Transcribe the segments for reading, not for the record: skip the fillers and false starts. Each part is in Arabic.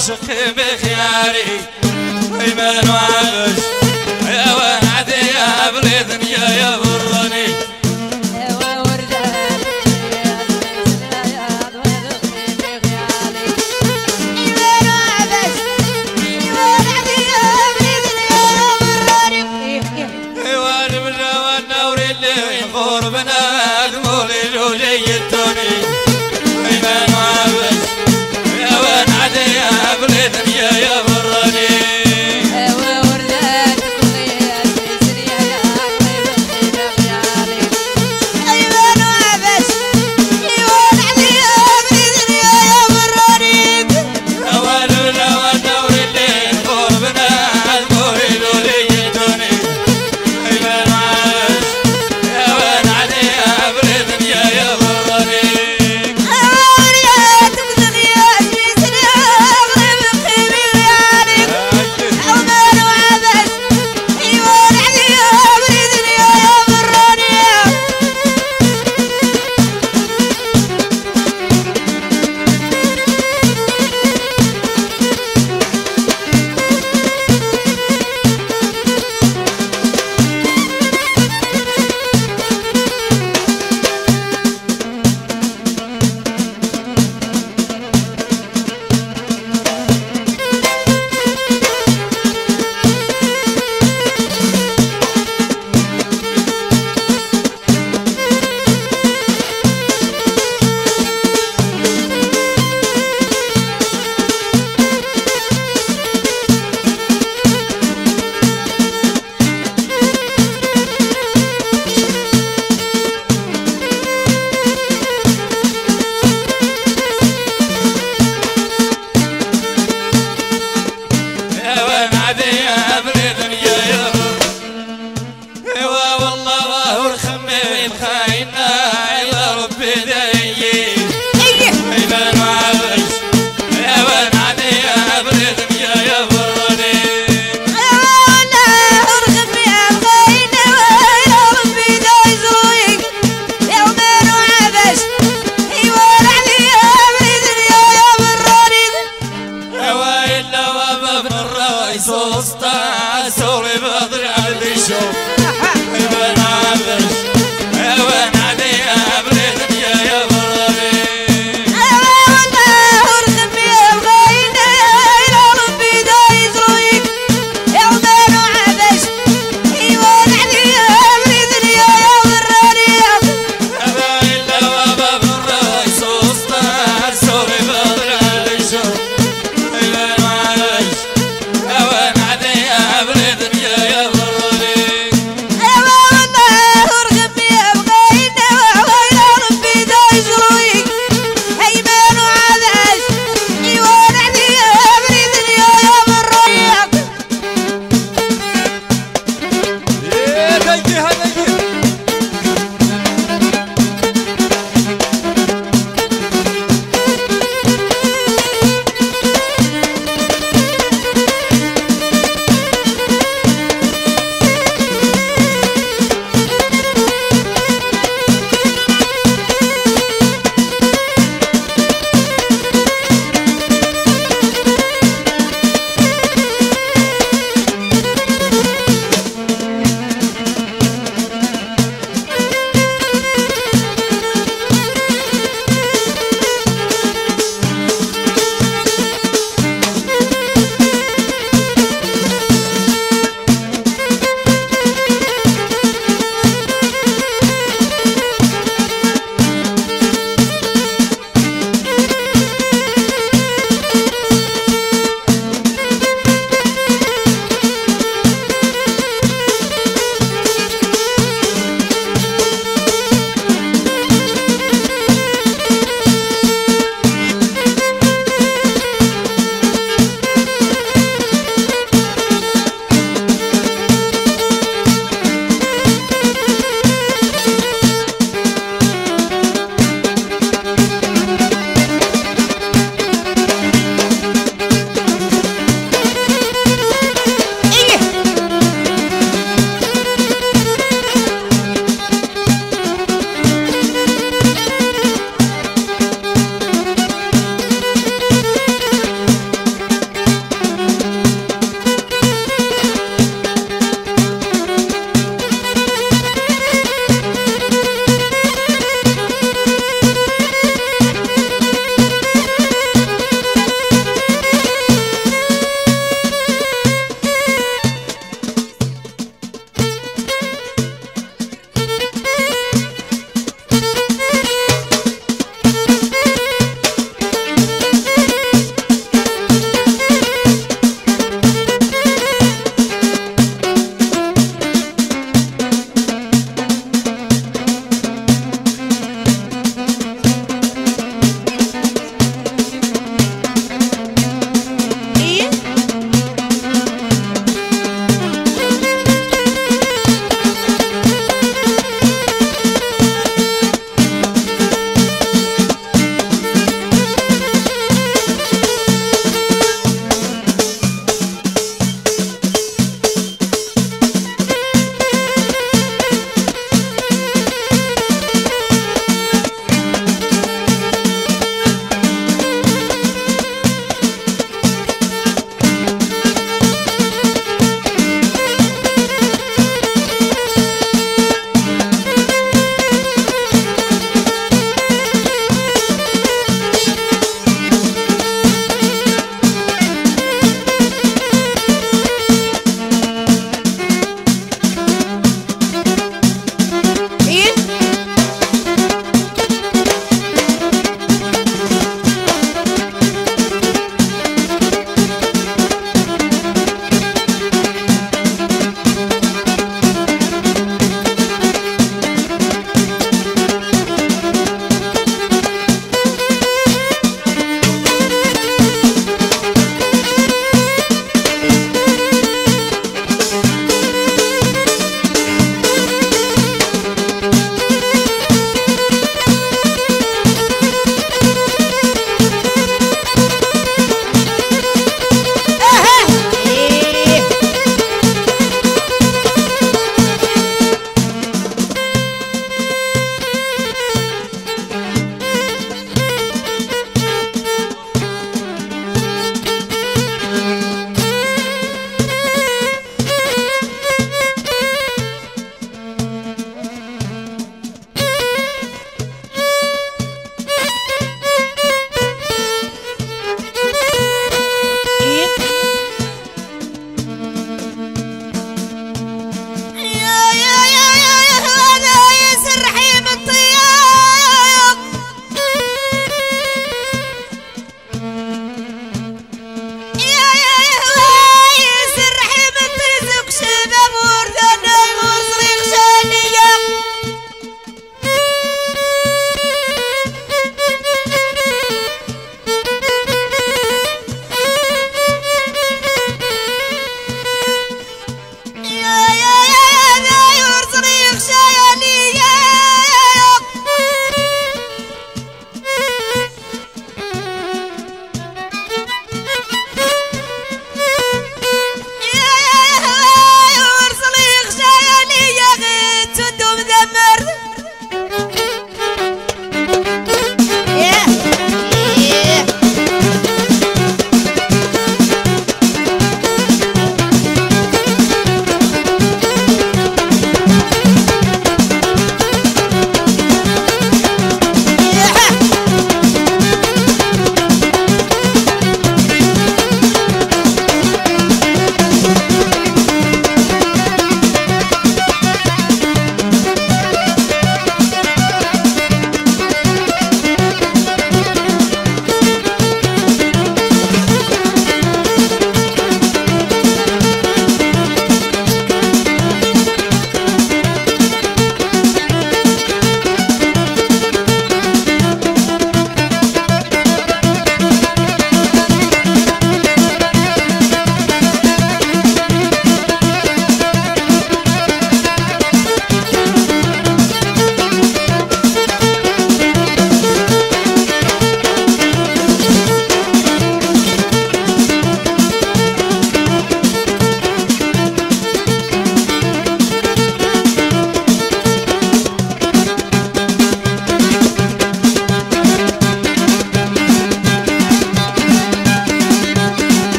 ومسخي بخياري ايمن وعبس يا وعدي يا بليدن يا براني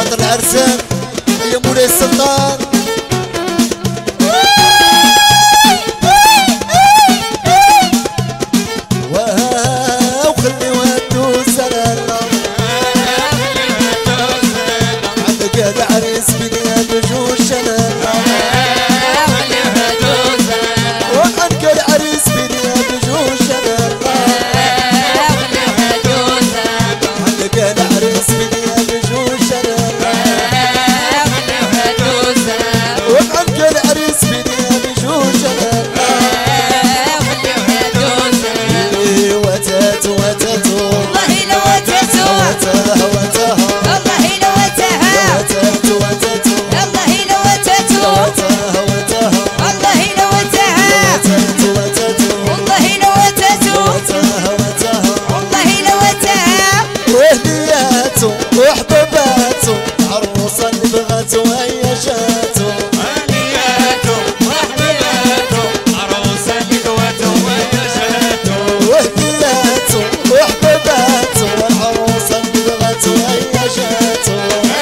خاطر العرسان يا مولاي السلطان. وخلي ودوز لالا عندك يا العريس بنيا بجوج لالا وعنك العريس بنيا بجوج لالا عندك يا العريس بنيا بجوج لالا وعنك العريس بنيا بجوج لالا وتاتو وتاتو والله لو وتاتو وتاها وتاها والله لو وتاها وتاتو وتاتو والله لو وتاتو وتاها وتاها والله لو وتاها وتاتو وتاتو والله لو وتاتو وتاها وتاها والله لو وتاها وهدياتو وحباباتو عروسة اللي بغاتو هيا جاتو وهدياتو وحباباتو والعروسة اللي بغاتو هيا جاتو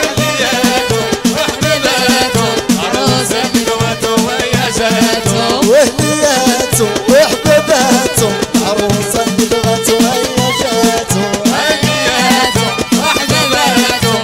وهدياتو وحباباتو عروسة اللي بغاتو هيا جاتو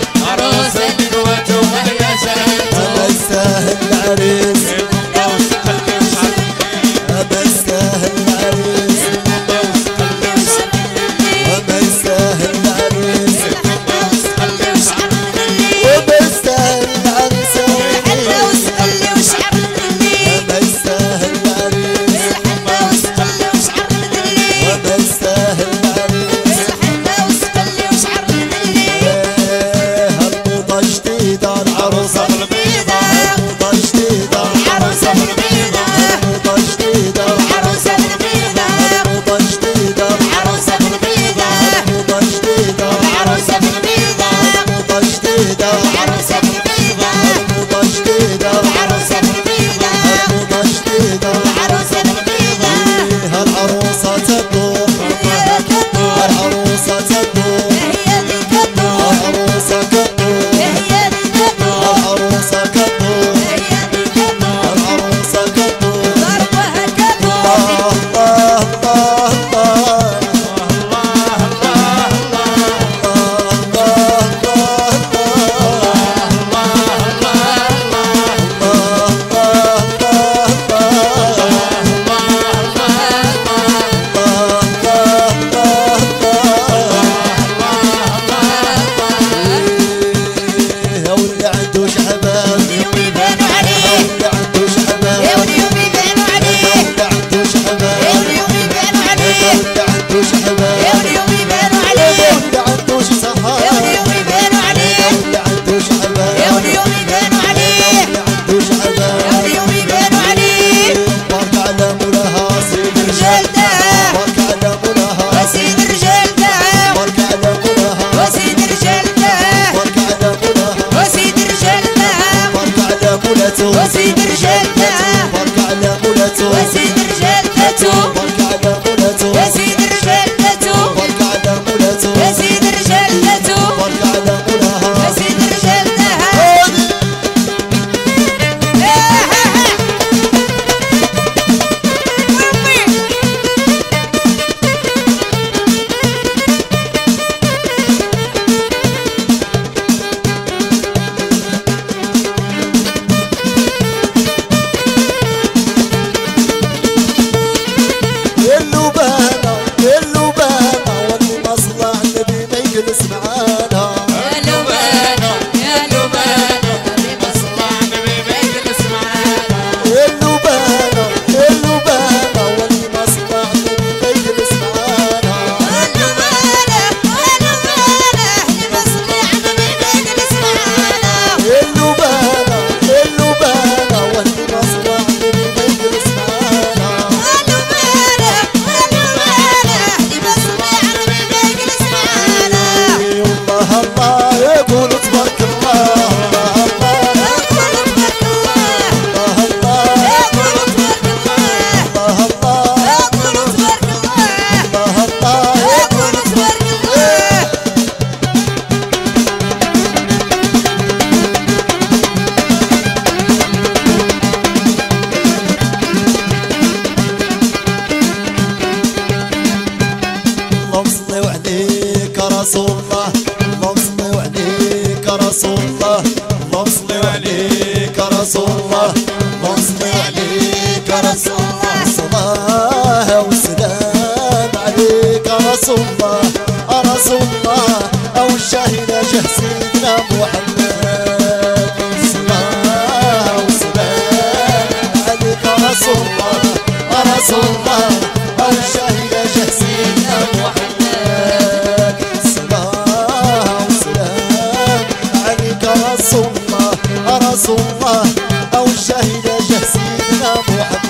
رسول الله اللهم صل عليك يا رسول الله اللهم صل عليك يا رسول الله الصلاة والسلام عليك يا رسول الله يا رسول الله أو الشاهد جه سيدنا محمد الصلاة والسلام عليك يا رسول الله يا رسول الله أو الشاهد جه سيدنا محمد الصلاة والسلام عليك يا رسول الله يا رسول الله أو الشاهد جه سيدنا محمد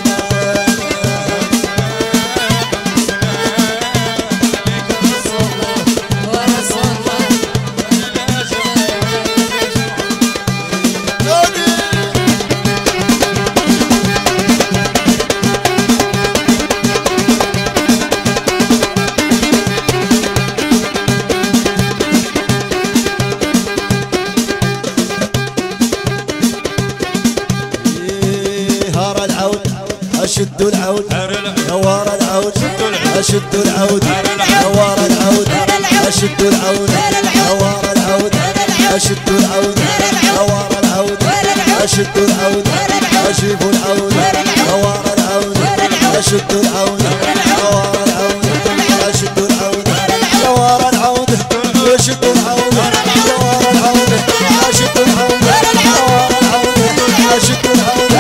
أشد العود نوار العود أشد العود نوار العود أشد العود نوار العود أشد العود نوار العود أشد العود أجيب العود نوار العود أشد العود نوار العود أشد العود نوار العود أشد العود نوار العود أشد العود نوار العود أشد العود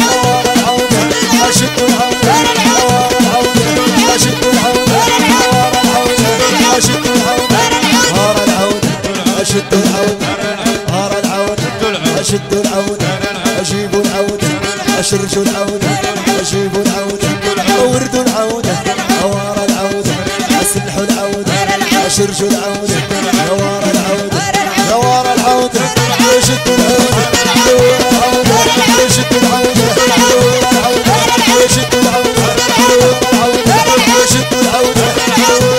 أشد العود نوار العود أشد العود نوار العود أشد العود نار العود أشد العود نار العود أشد العود أجيب العود أشرج العود أجيب العود أورد العود نوار العود أسلح العود أشرج العود نوار العود نوار العود أشد العود نور العود أشد العود نور العود أشد العود نور العود أشد العود نور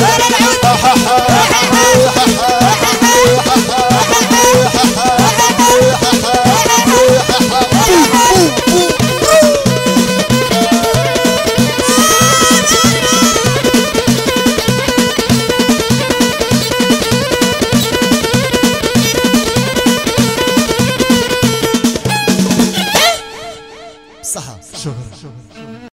صح شكرا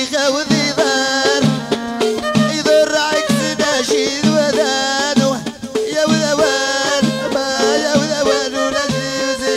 غاوذي دار يدور عكس ناشيد ودانو يا وذوان ما يا وذوان ولازي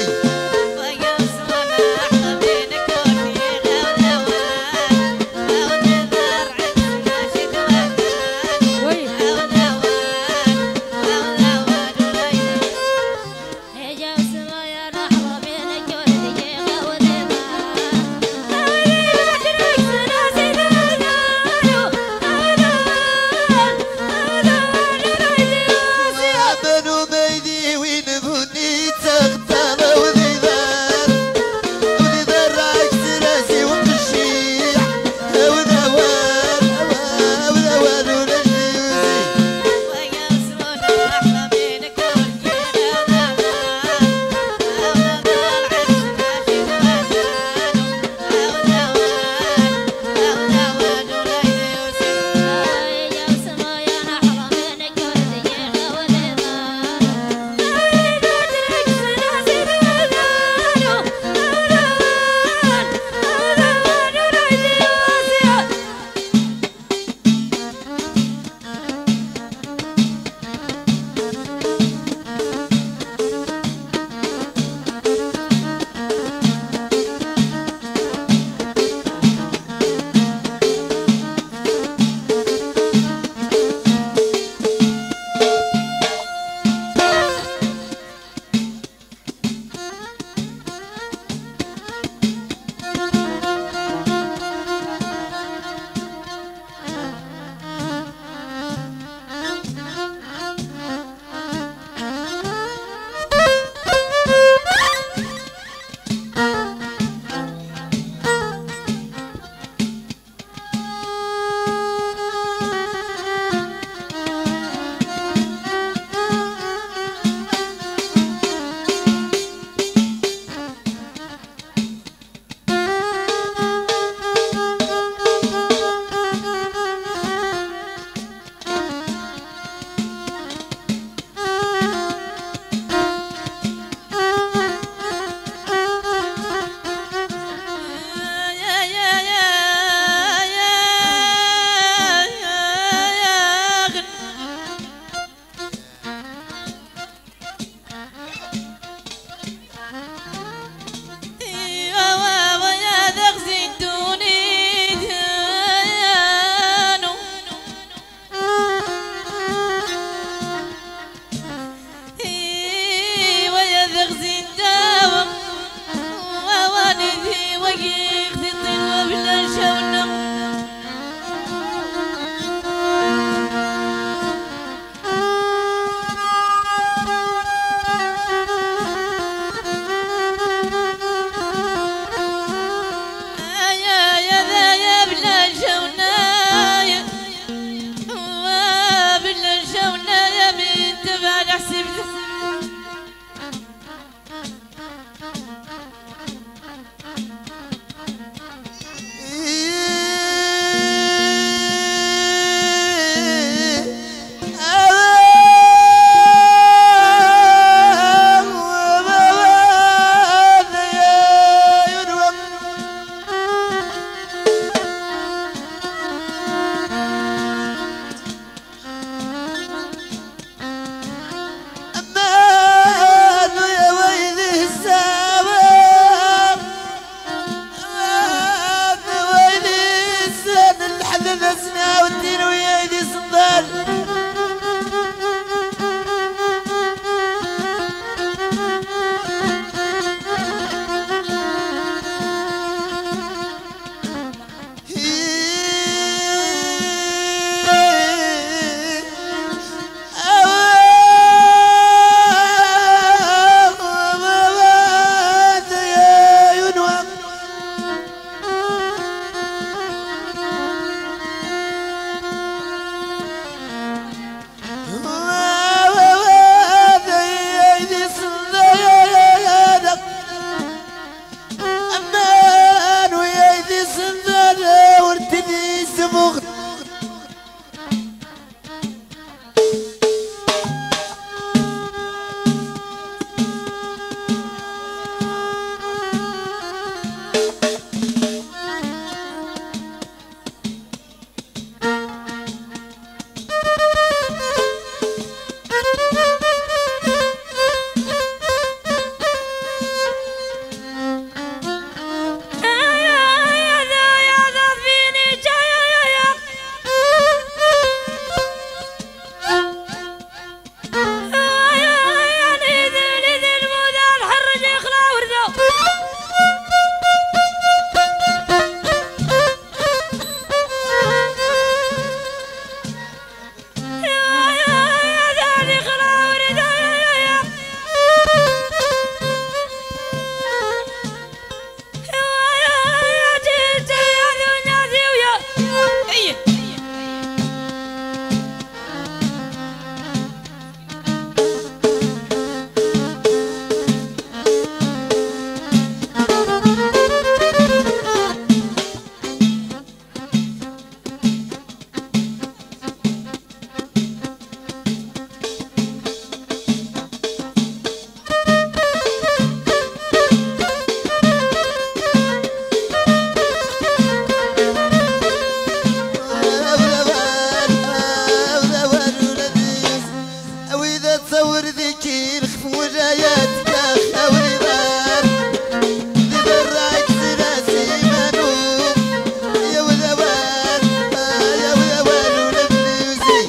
كي نخفو جايات يا خاوري دار دير رايك سلاسي مانوب يا ولوان يا ولوان ولبني وزي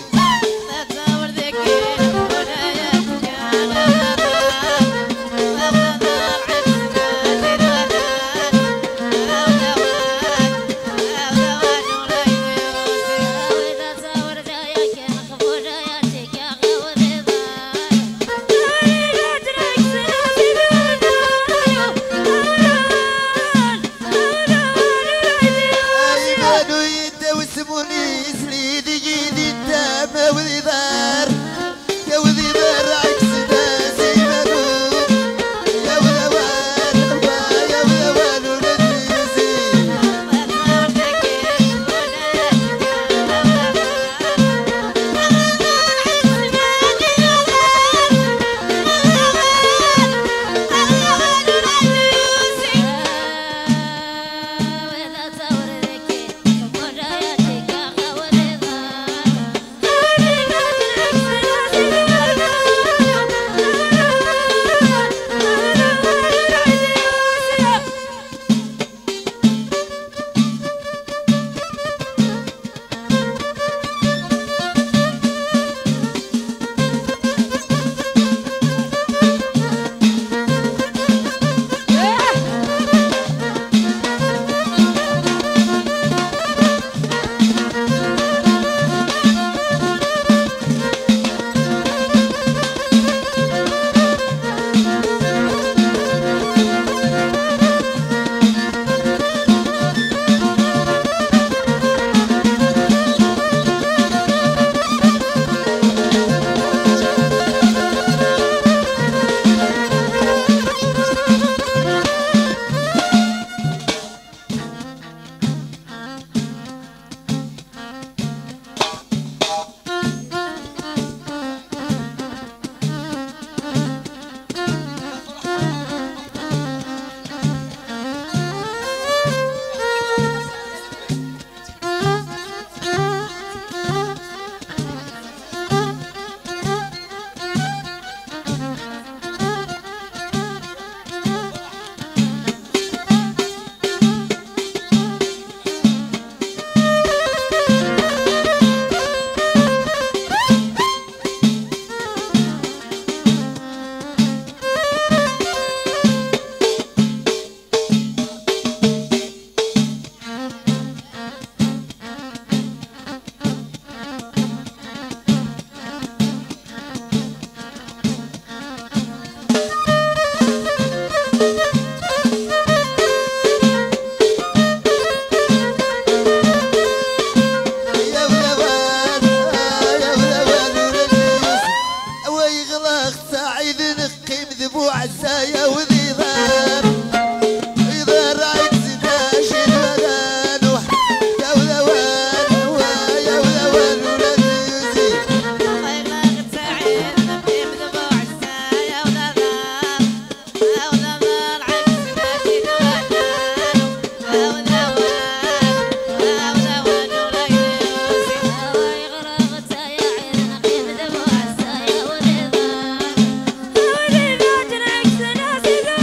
Thank you.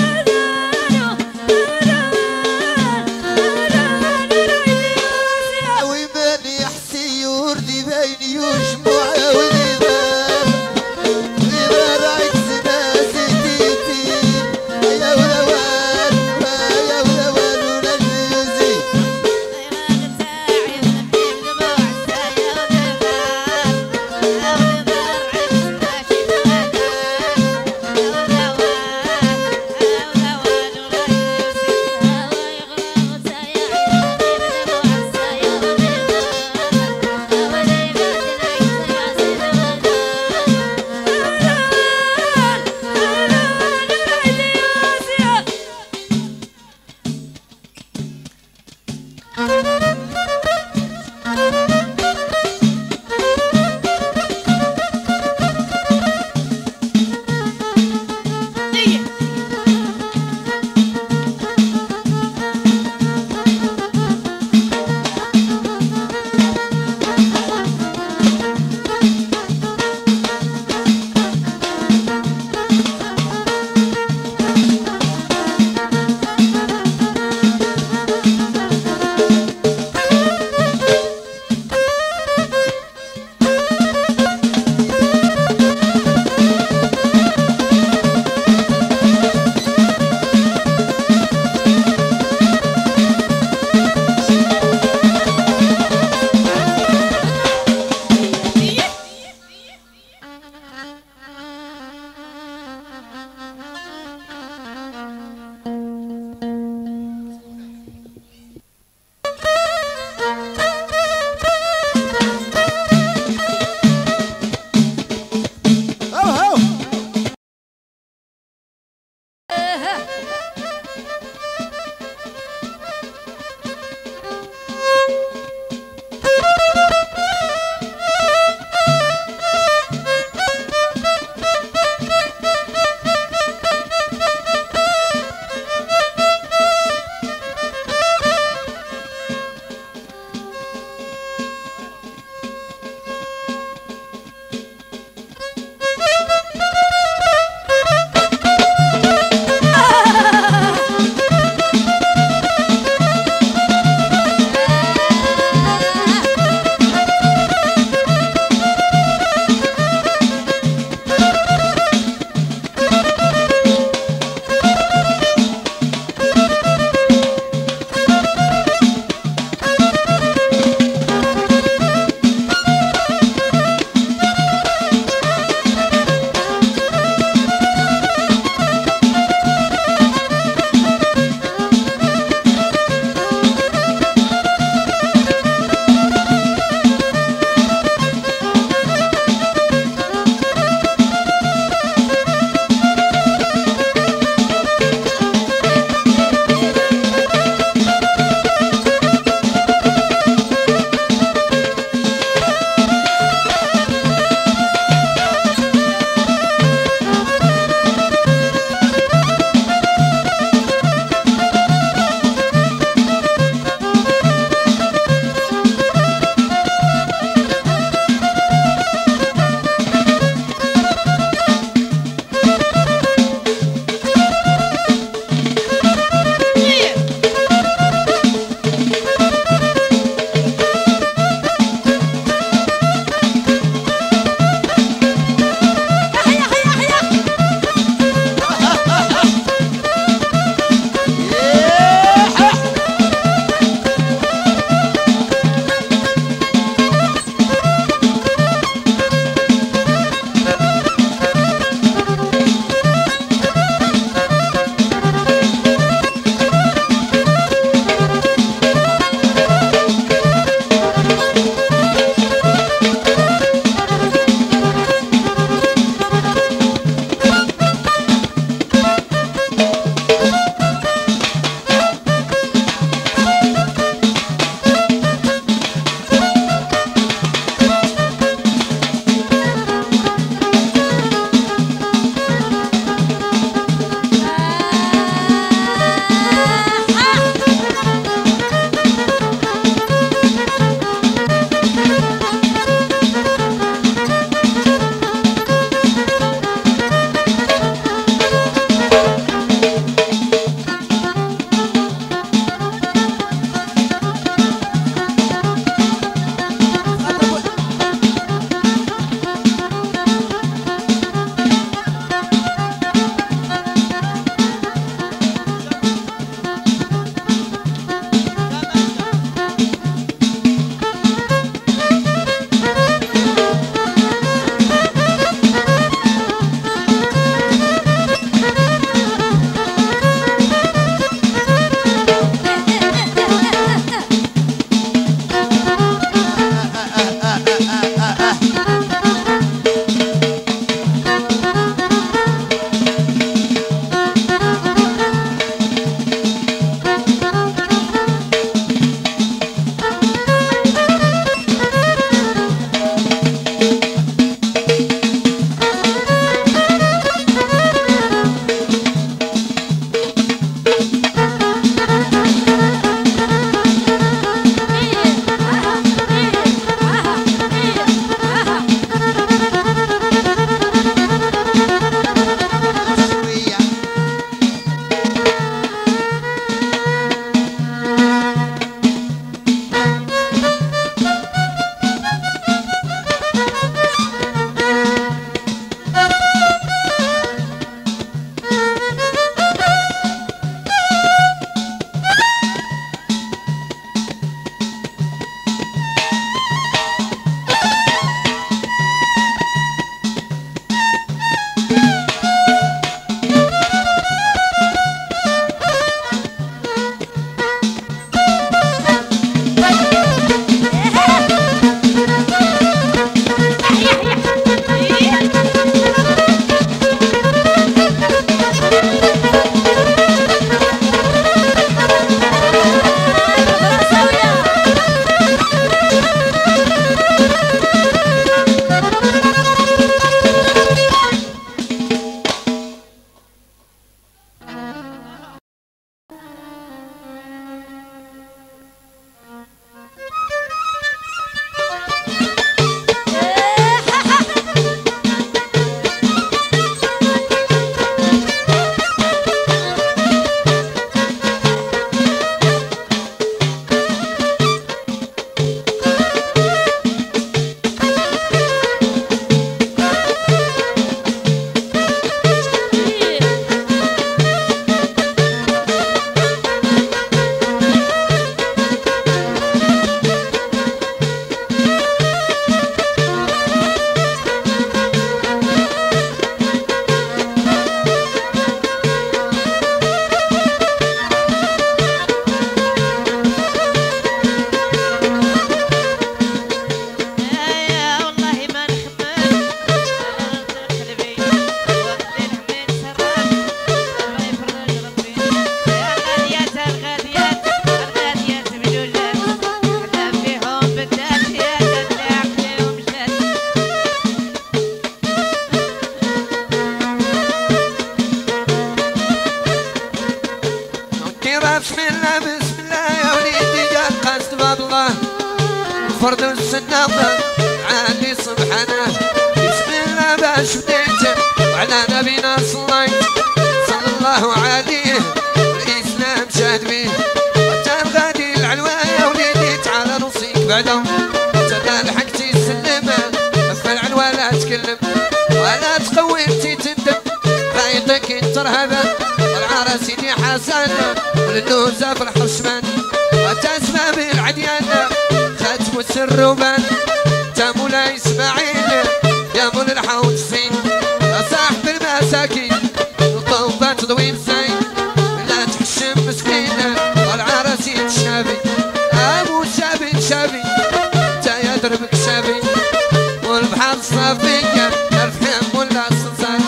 فرد السنة عالي سبحانه بسم الله باش بديت وعلى نبينا صليت صلى الله عليه والإسلام شهد به وتان غادي العلواية وليدي تعالى نوصيك بعدا تلا لحقتي السلمة في العلوى لا تكلم ولا تقومتي تندم رايتك انت رهبا والعار سيدي حسن والنوزة في الحرشمان وتسمى بالعديان ختم السروبان تا مولاي اسماعيل يا مول الحوت الزين يا صاحب المساكين الطوبة تضوي مساين لا تحشم مسكين والعار سيد الشابي ابو شابي شابي تا يا دربك شابي والبحر صافي الفحم ولا الصنصان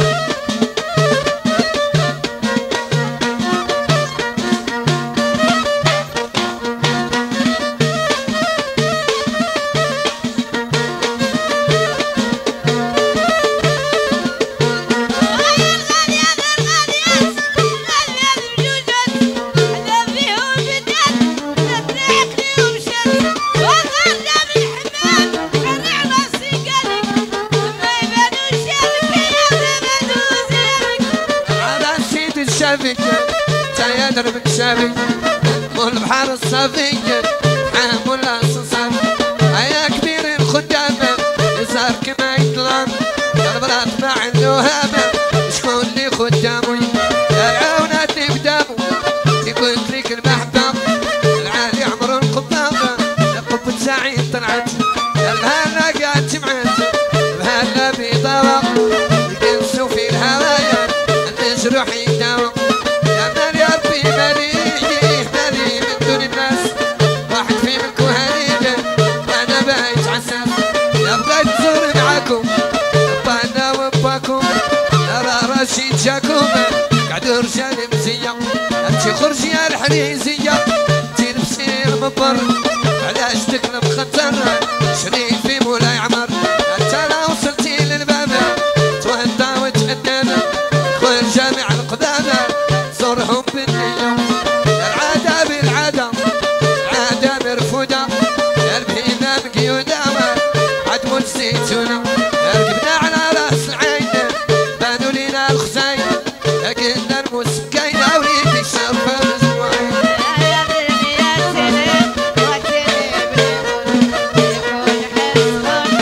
شافي تا يا دربك شافي والبحر الصافي حامل الصنصان يا كبير الخدام يسار كما يطلع البلاط مع الوهاب شكون اللي خدامي يا العونات اللي قدامو اللي قلت لك المحبة العالي عمر القباب قبة سعيد طلعت الهلا قاعد جمعت الهلا بيضاوة يقنسوا في الهوايا المجروح يداوى يا مالي يا ربي مالي مالي من دون الناس واحد في ملكو هنيجة وانا بايت عساس يا بغيت تزور معاكم بانا وباكم نرى رشيد جاكم قعدوا رجال مزية انتي خرجي يا الحريزية انتي لبسي المبر علاش تكلم خطر شريفي مولاي عمر انت لا وصلتي للباب توضى وتأدب خويا جامع القدامى زورهم بالنية العادة بالعادة العادة مرفودة البهيمة مقيودة عدمو الزيتونة ركبنا على راس العين بانوا لينا الخزاين لكن المسكين وليدي الشرفة الاسبوعين يا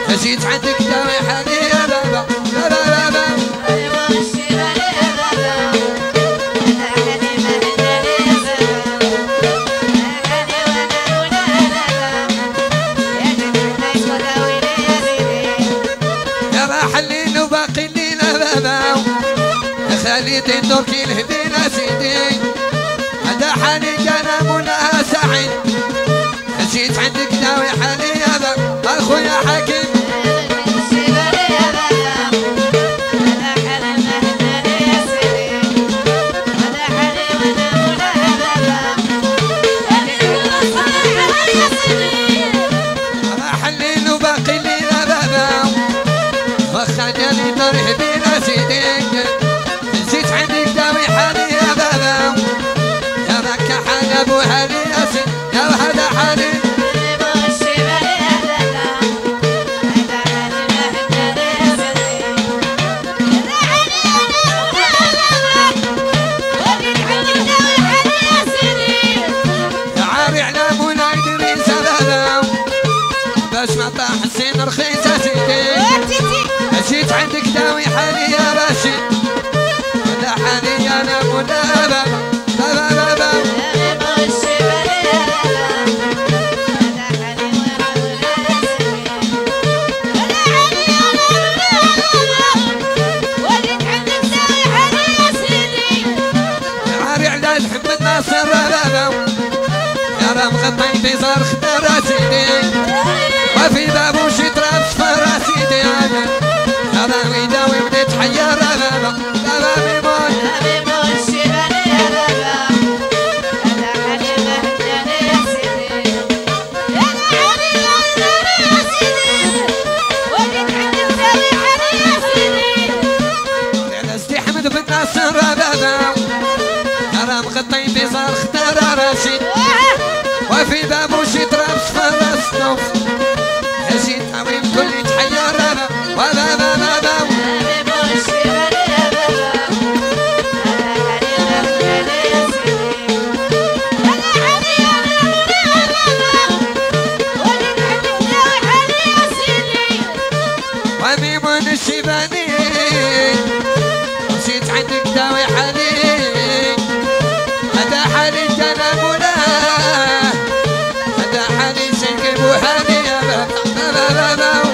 جيت عندك داوي حالي يا بابا بابا بابا يا با حلين وباقي لينا بابا خالد التركي الهدينا سيدي هذا حالي كان منى سعيد جيت عندك داوي حالي يا بابا اخويا حكيم حلين وباقي لينا بابا وخلاني ترهبينا سيدي جيت عندك داوي حالي يا بابا يا مكة حال ابو هالي يا سيدي يا هذا حالي تعاري على مولاي دريس بابا باش ما طاح حسين رخيصة سيدي جيت عندك داوي حالي يا باشي ولا حالي انا مولا بابا بابا بابا عاري على محمد ناصر بابا يا رام غطي في صار خدار سيدي وفي بابو شي تراب صفر سيدي يا راوي داوي وليت حيار بابا بابا بيموت حمد بن ناصر بابا يا رام غطي في صار خدار راسي وفي بابو شي تراب صفر صنوف حسيت عويم كل تحير بابا بابا بابا وميمون الشيباني جيت عندك داوي حالي هذا حالي كان مولا هذا حالي شيخ ابو حالي يا بابا بابا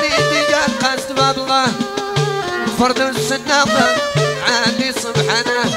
فرد السناقة عالي سبحانه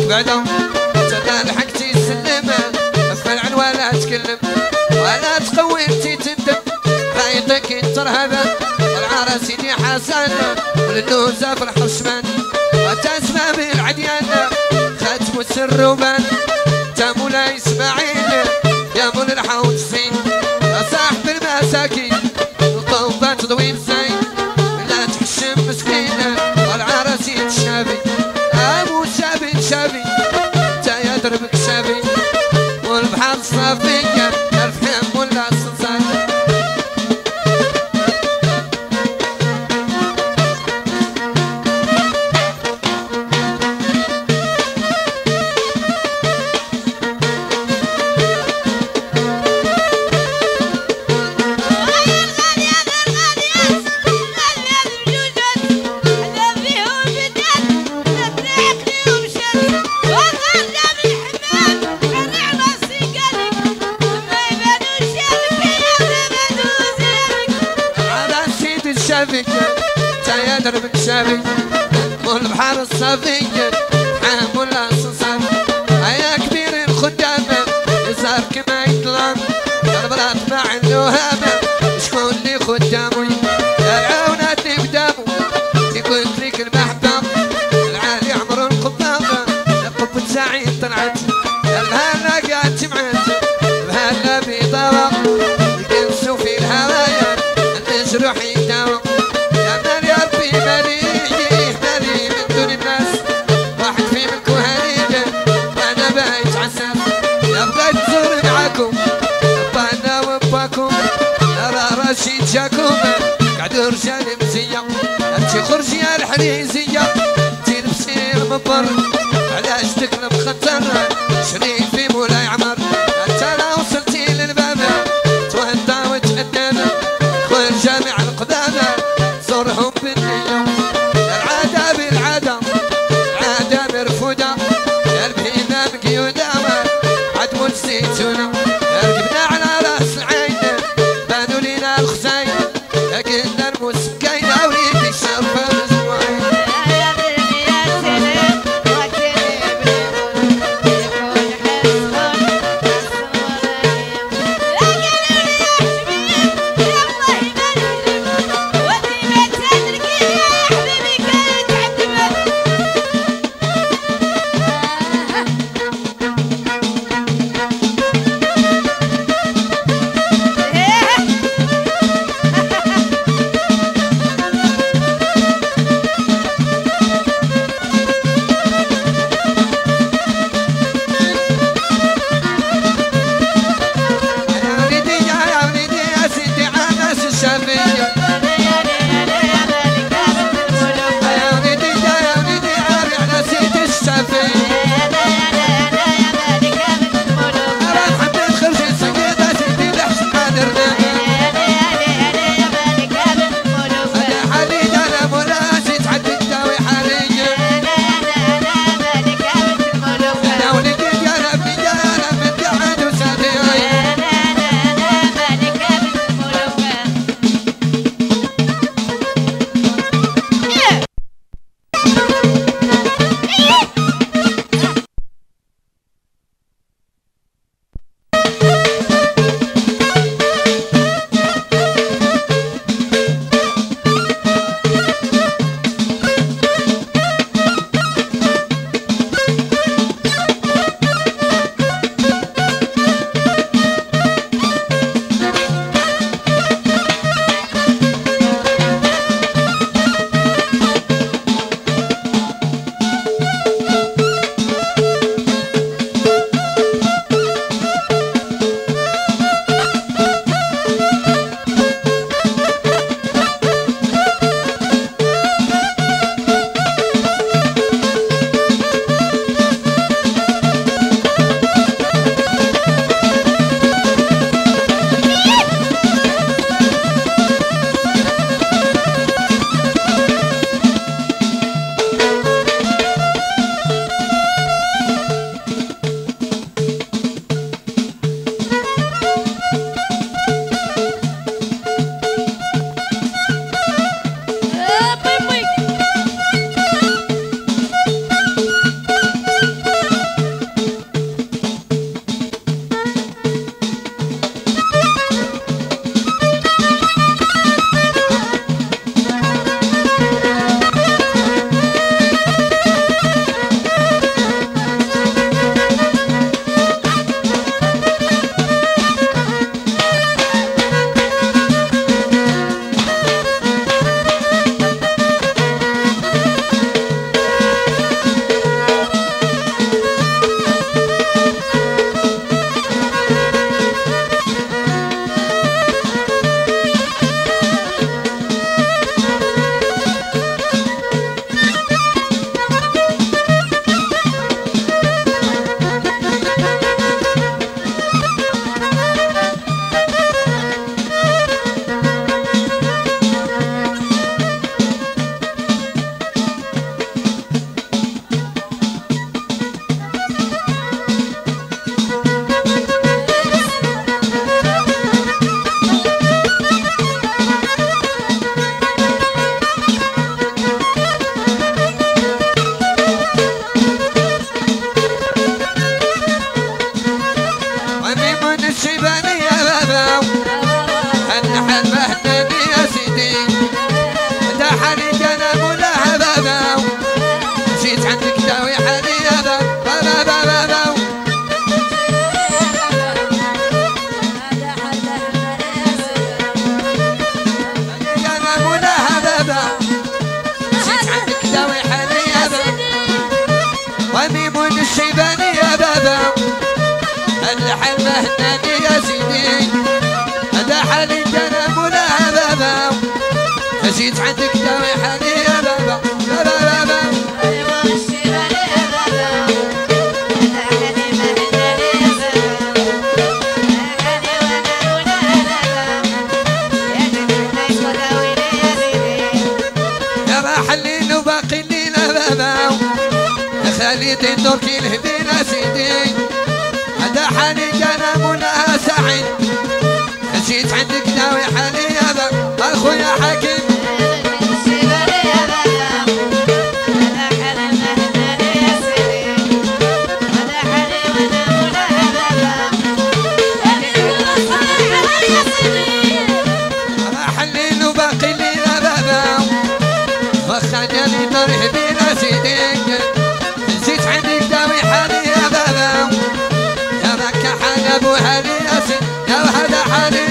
بعدهم تدان حقتي سلم افعل ولا تكلم ولا تقوي انتي تندم رايتك انت رهبا العار سيدي حسن والنوزة في الحشمان وتسمى بالعديان ختم السروبان تا مولاي اسماعيل يا مول الحوت الزين يا صاحب المساكين الطوبة تضوي الزين ولا تحشم مسكين والعار سيد الشافي ابو شافي شافي تا يضربك شافي والبحر صافي الفحم ولا الصلصال دربك شافي والبحر الصافي حامل الصصام يا كبير الخدام يزار كما يطلع البلاط مع اللهام شكون اللي خدامي العونات اللي بدامو قلت لك المحبة العالي عمر القباب قبة سعيد طلعت الهلا قاعد جمعت الهلا بيضاوى يقنسوا في الهوايا الجروح يداوى مالي من دون الناس واحد في منكم هنيجة وانا بايت عساس يا بغيت تزور معاكم بانا وباكم ارى رشيد جاكم قعدوا رجال مزية انتي خرجي يا الحريزية انتي لبسي المبر علاش تكلم خطر شريك في مولاي عمر انت لا وصلتي للباب توضى وتقدم خويا الجامع القدامى زورهم بالنية العادة بالعادة العادة مرفودة البهيمة مقيودة عدم الزيتونة ركبنا على راس العين بانوا لينا الخزاين قلنا المسكين وليدي شرف الزواين هناني يا سيدي هذا حالي جنب ولا بابا جيت عندك داوي حالي يا بابا يا بابا يا راحلين وباقي لينا بابا خليتي تركي الهدينا سيدي هذا حالي جنب ولا سعيد جيت عندك داوي حالي يا بابا اخويا حكيم راحلين وباقي لينا بابا وخليني طريح بينا سيدي جيت عندك داوي حالي يا بابا يا مكة حال ابو هالي يا سيدي يا وهذا حالي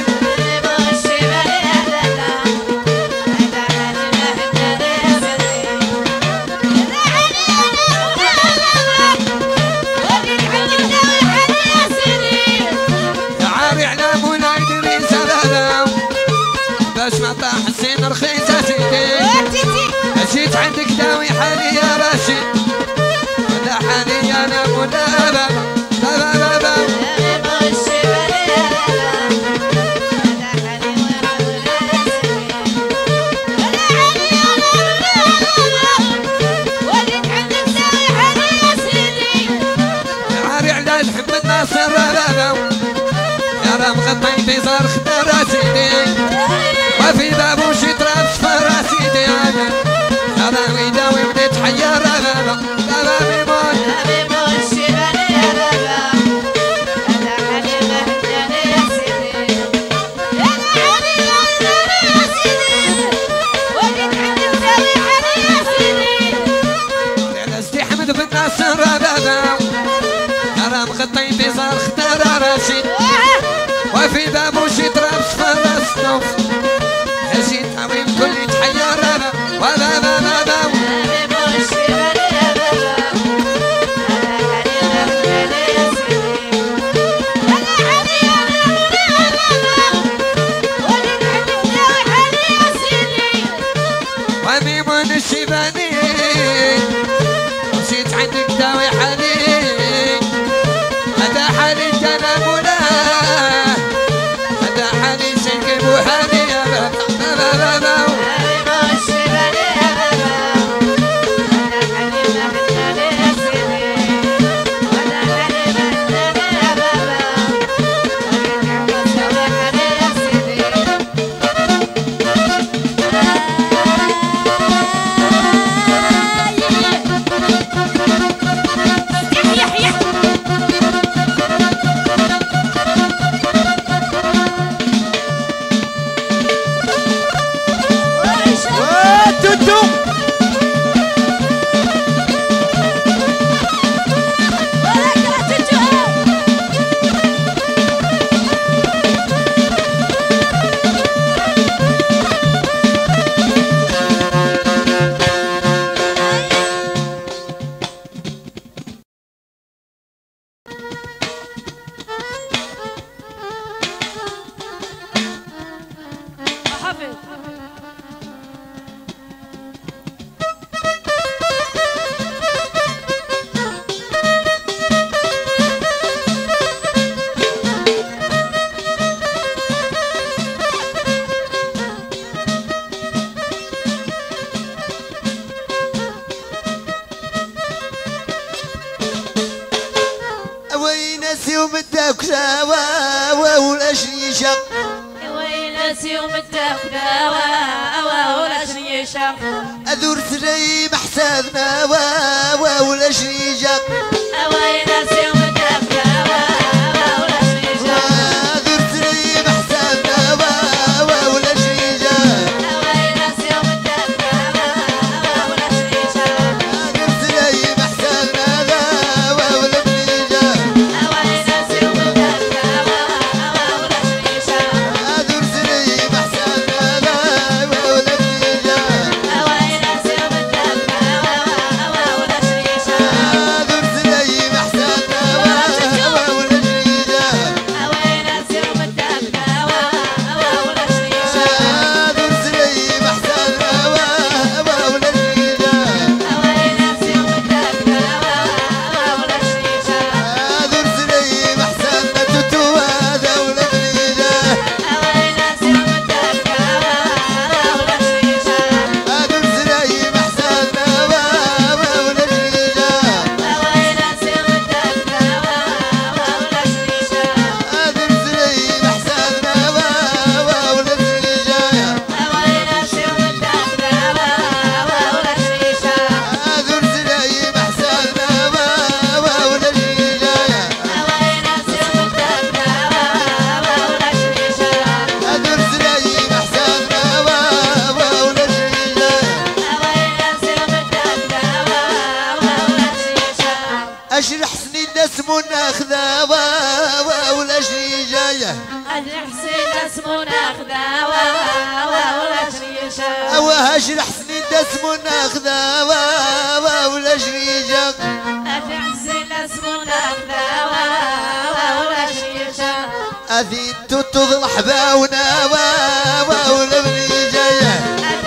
حسين رخيص يا سيدي جيت عندك داوي حالي يا رشيد ولا حالي انا ولا بابا عاري علاج محمد ناصر بابا يا رام غطي في صار خدر يا سيدي وفي بابو شي تراب صفر سيدي انا راوي داوي بديت حير بابا بابا ميمون الشباب يا بابا انا حليمه هداني يا سيدي يا حليمه يا سيدي وليت عندك داوي حالي يا سيدي على سيدي حمد بن ناصر بابا رام غطي في صار خدر رشيد وفي بابو شي تراب صفر صنوف هزيت عويم كل تحير بابا بابا الشباب يا بابا انا حليمه هداني يا سيدي انا حليمه يا بابا وليت عندك داوي حالي يا سيدي وميمون الشيباني جيت عندك داوي حالي هذا حالي جنب ولا هذا حالي سنك ابو حالي يا بابا الشباب يا بابا انا حليمه هداني يا سيدي انا حليمه هداني يا بابا وليت عندك داوي حالي يا سيدي أذور سري محسابنا ولا شيجا أوين أسيو متفقا ولا شيجا أذور سري محسابنا ولا شيجا أوين أسيو متفقا ولا شيجا أذور سري محسابنا ولا شيجا أوين أسيو متفقا ولا شيجا أذور سري محسابنا ولا شيجا أوين أسيو متفقا ولا شيجا أذور سري محسابنا وهاجر حسني دسم ناخذا ولا شريجة أذين تطض الحباونا ولا بني جاية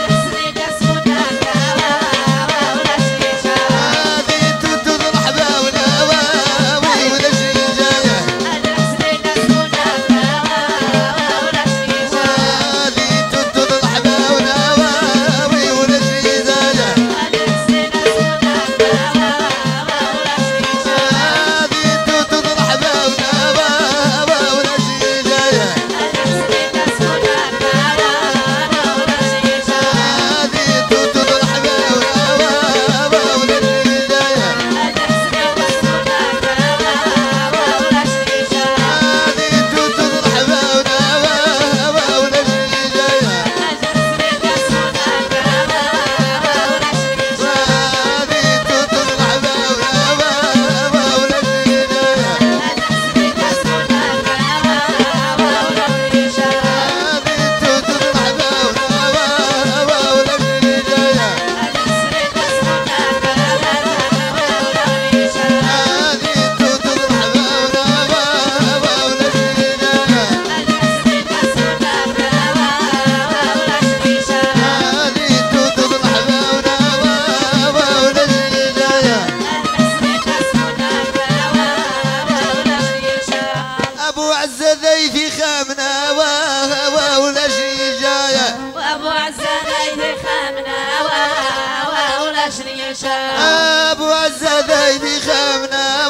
أبو عزة ذيدي خامنا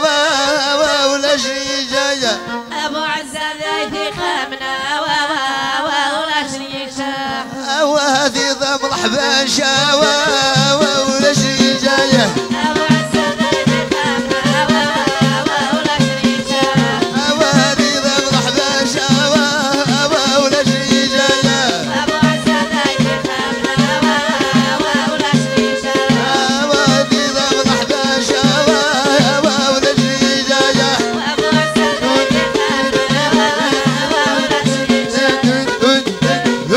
ولا شي جاية أبو عزة ذيدي خامنا ولا شي جاية وهذه ضم الحباشة ولا شي جاية أبو عزة ذيدي خامنا ولا شي جاية وهذه ضم الحباشة ولا شي جاية أبو عزة ذيدي خامنا ولا شي جاية وهذه ضم الحباشة ولا شي جاية أبو عزة ذيدي خامنا ولا شي جاية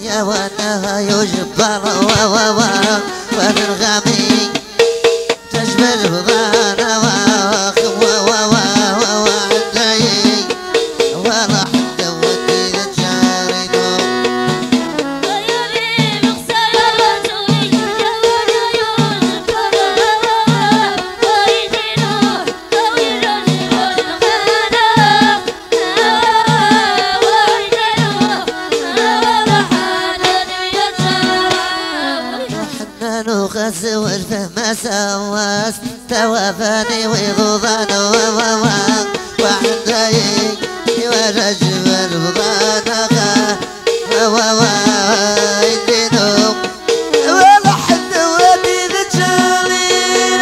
يا وانا يجبر وفي الغامي تجبر بضانا وعندي ولا حد ودي للجاري وخسو الفهم سواس توافاني ويضوضان وعندي ورجب البضان ويدينو ولا حد ودي ذجالين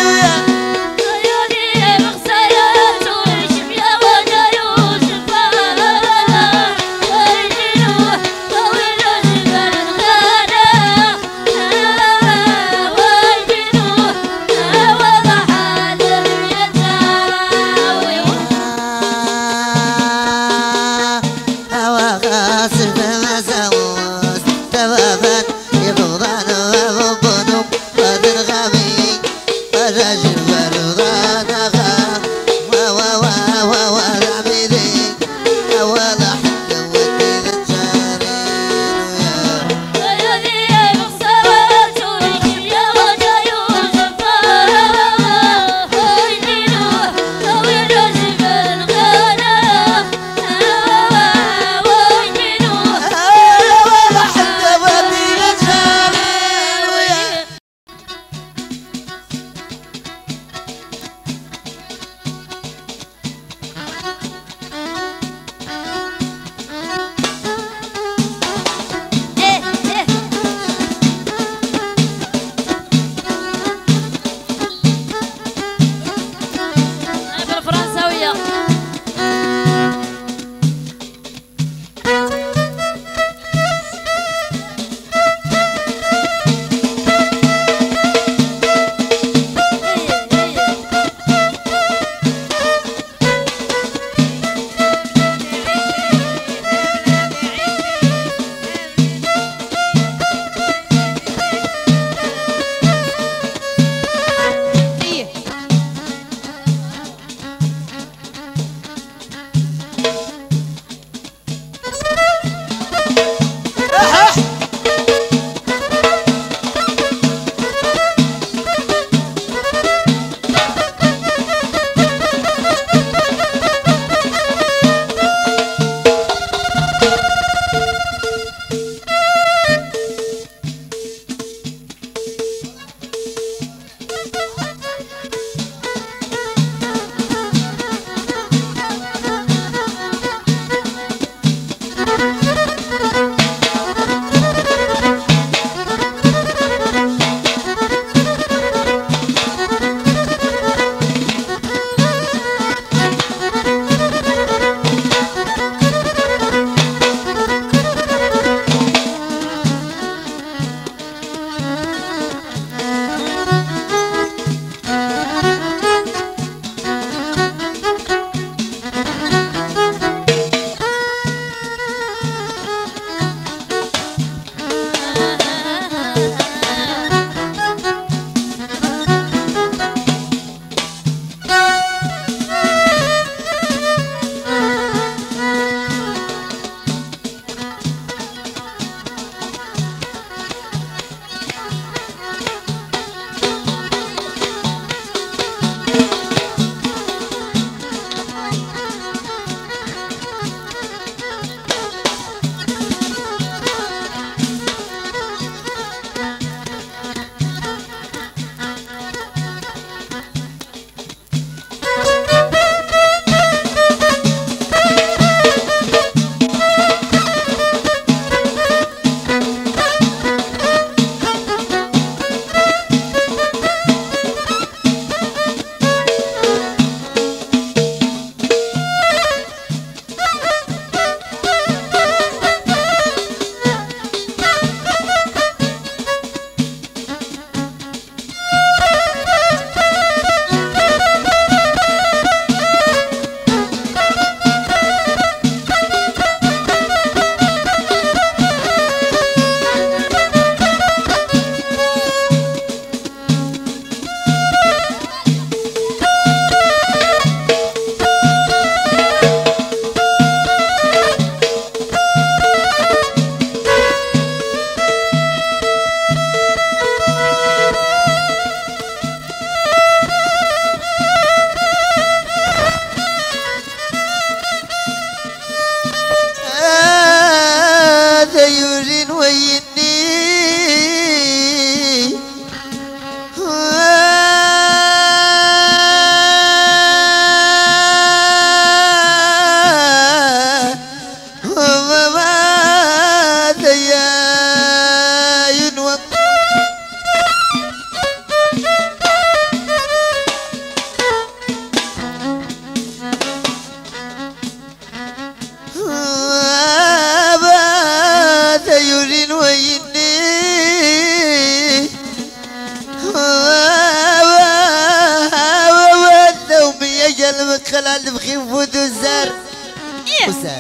خلال بخيف ودو الزار وسار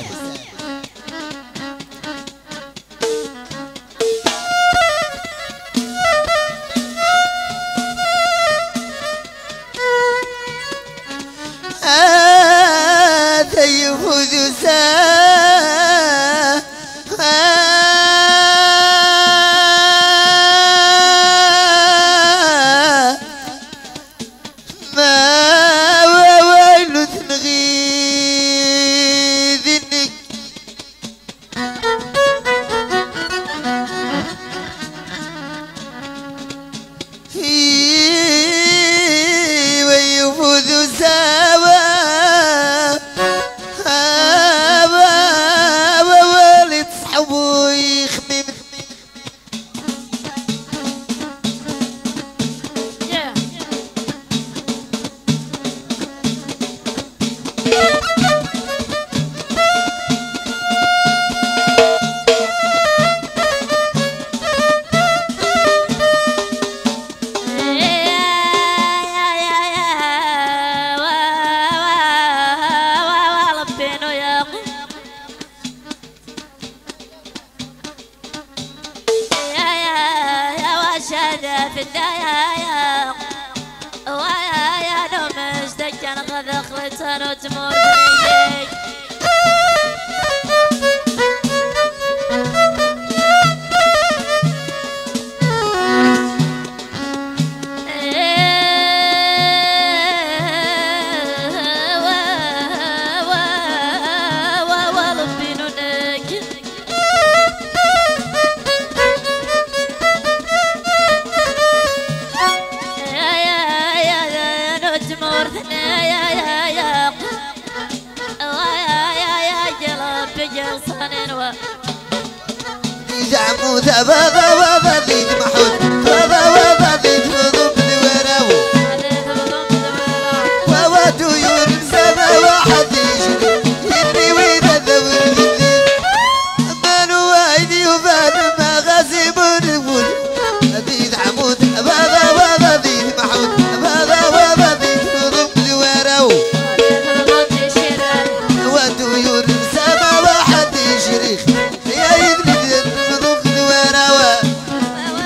يفوز سار ما وين تنغيذني ويفوز سوا في الدايا ويا نوم ازدجن غذ خلتن وتمر بيديك زعمو ثبابا وضليت محود ثبابا وضليت وضم ذوراو وودو يورم سما واحد يجري يدري ويدا ذور الذيب مانو وايدي وفان ما غازب ونقول أبيد عمود ثبابا وضليت محود ثبابا وضليت وضم ذوراو وودو يورم سما واحد يجري يا يدري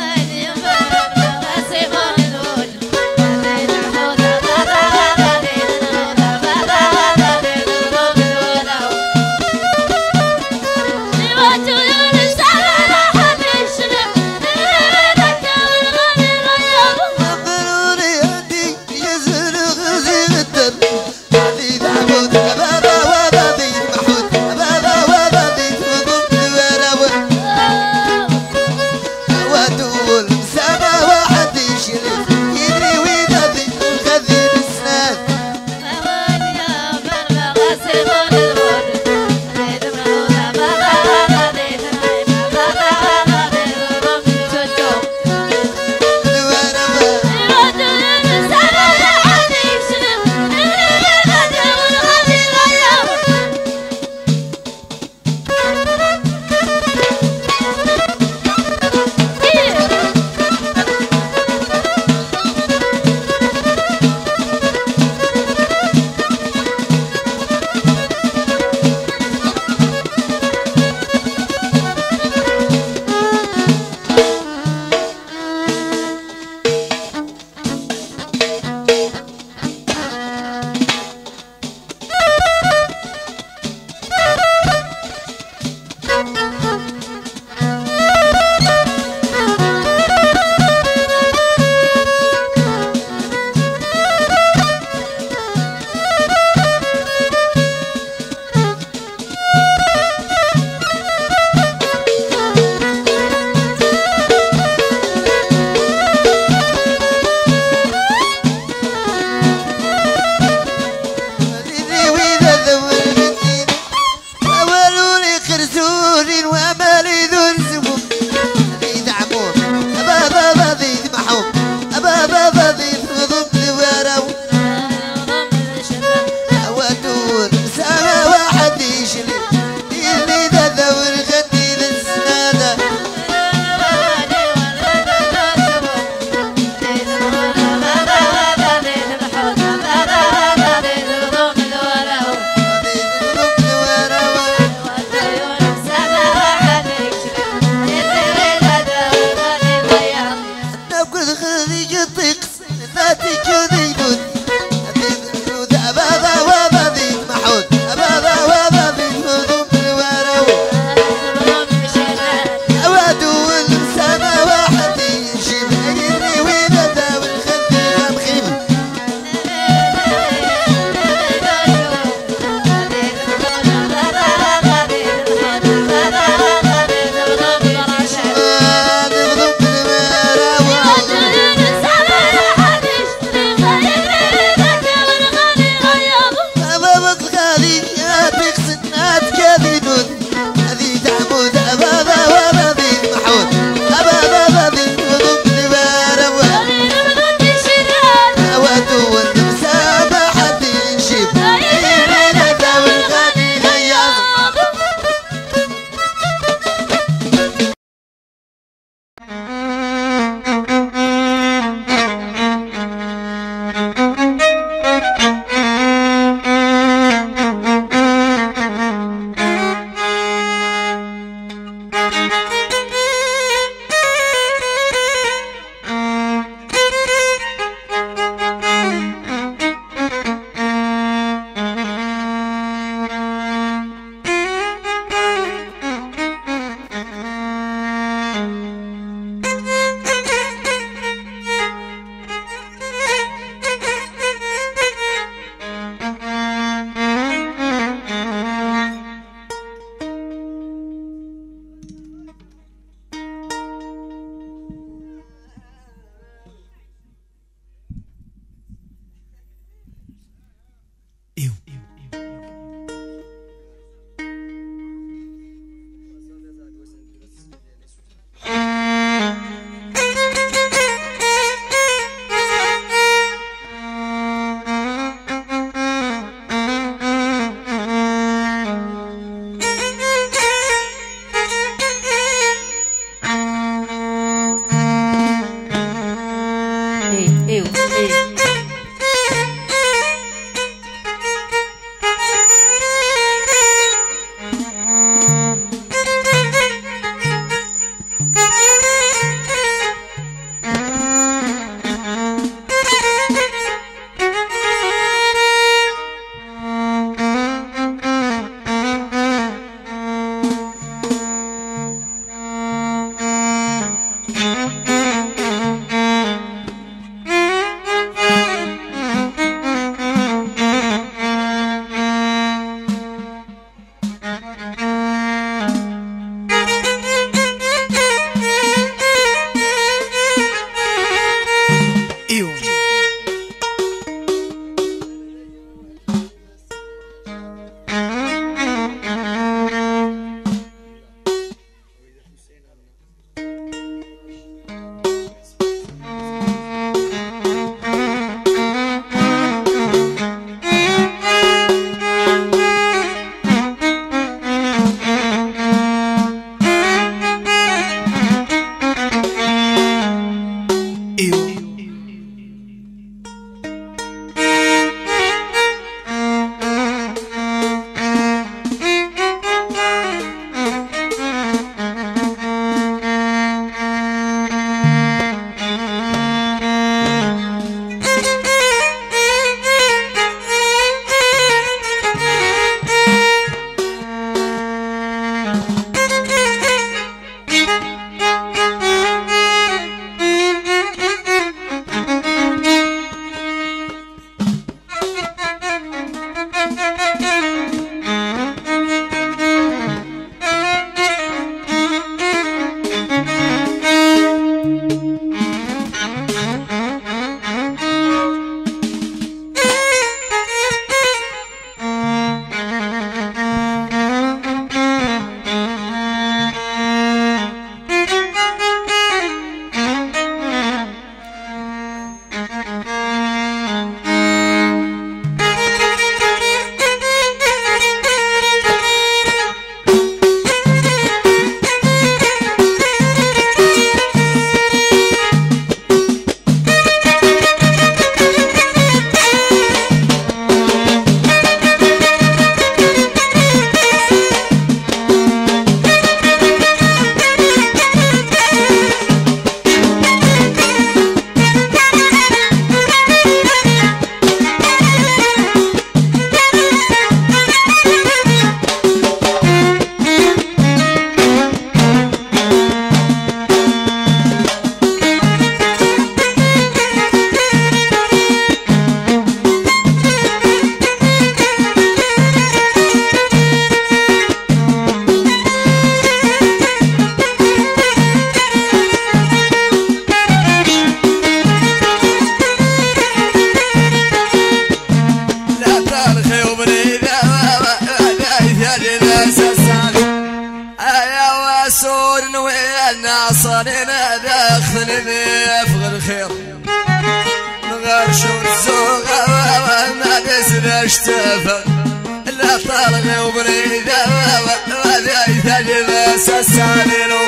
صالنا داخل في الخير غير شو الزوغة ما نسنا اشتفق لا طالغي وبريدة وذا يثجب سسانينو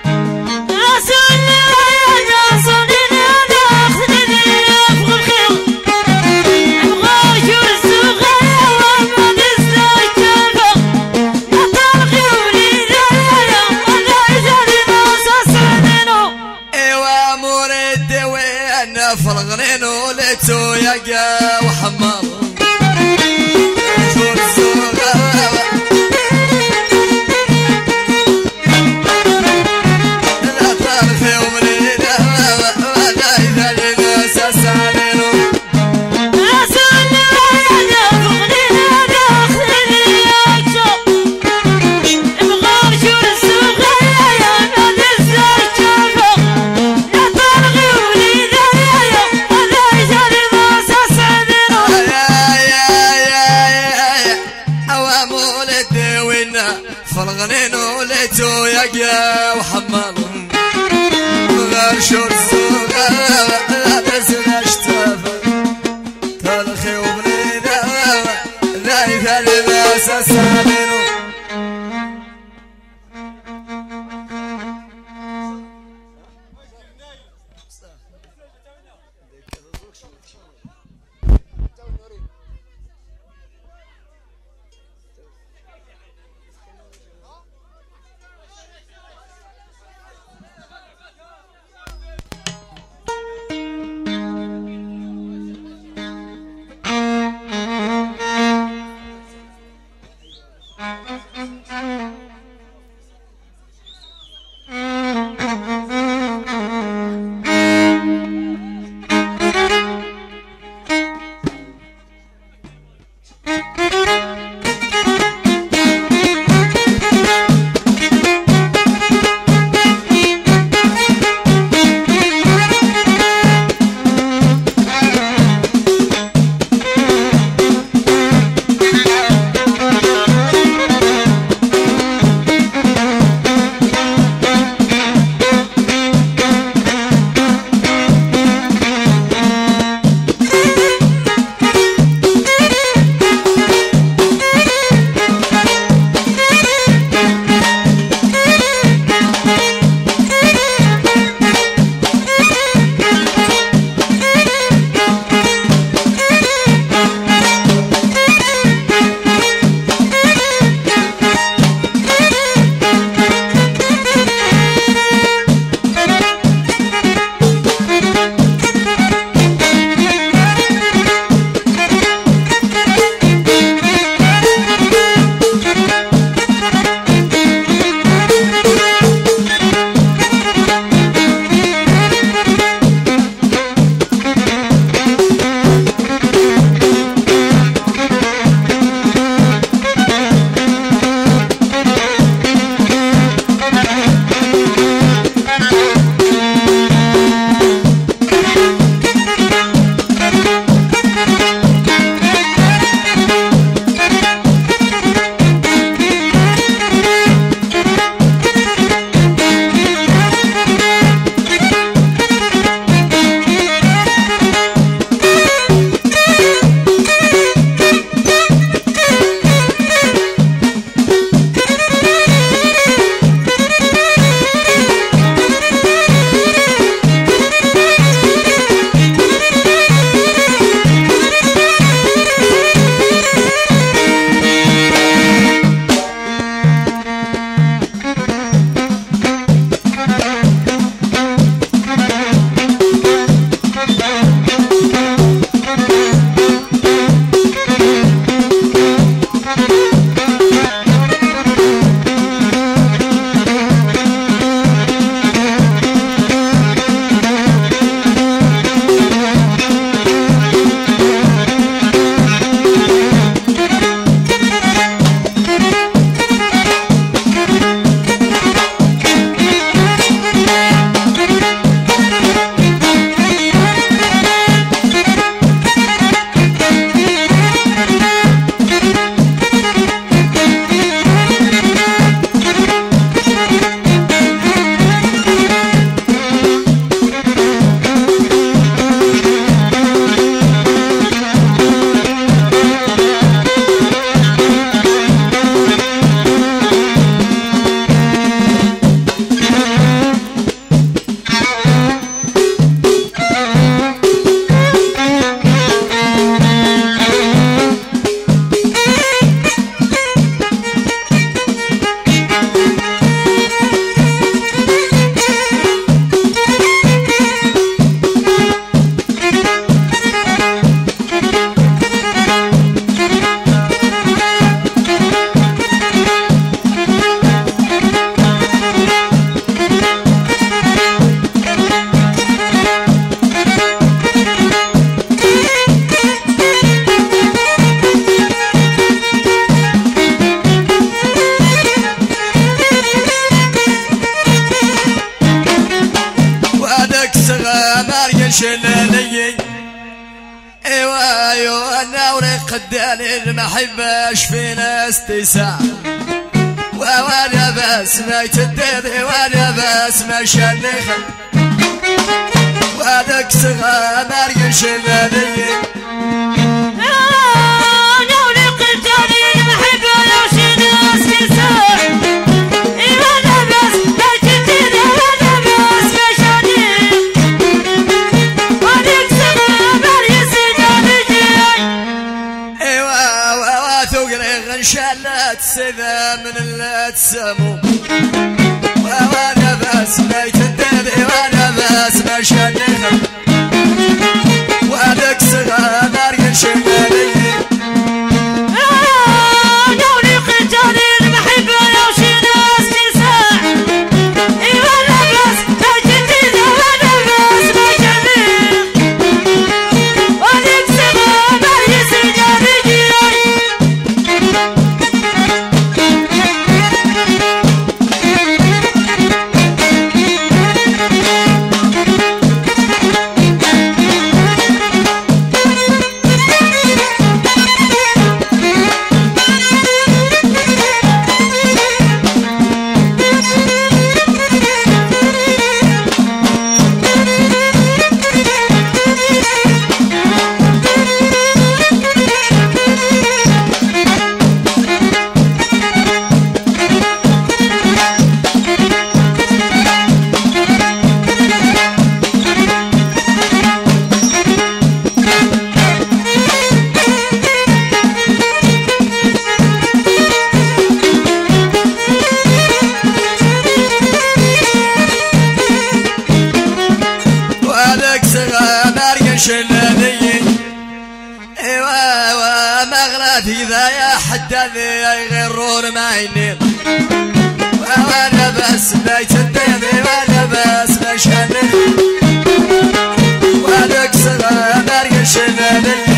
فرغنينو لتو يقا وحمار شور الزوغة لا طرفي ومريدة ولا يثجب سسانينو فرغنينو ليتو يقيا وحمال غير شور الزوغة لا تزن اشتفى تلخي وبريدة لا يثلب سسانينو ورق الدالي المحبة فينا استساع وانا بس ما يتدري وانا بس ما شنخ وهذاك صغار يشلني شلت سذا من اللي تسمو وانا بس ما يتدري وانا بس ما شنخ وهذاك صغار يشلني إذا يا حدادي يغرون معينين وانا بس ما يتدري وانا بس ما شنخ وهذاك صغار يشلني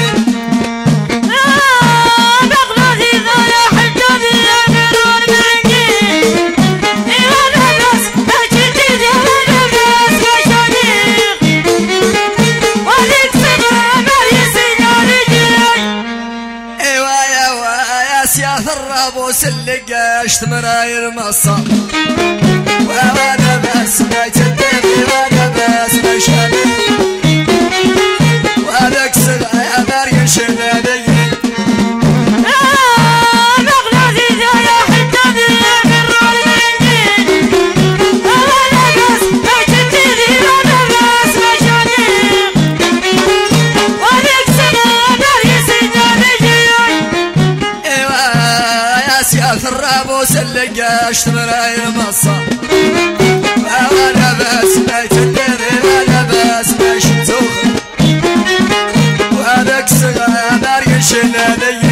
الرابوس اللي قاشت مراير مصر وانا بس ما يتدري وانا بس ما شنخ وهذاك صغار يشلني الرابوس اللي قاشت مراير مصر وانا بس ما يتدري وانا بس ما شنخ وهذاك صغار يشلني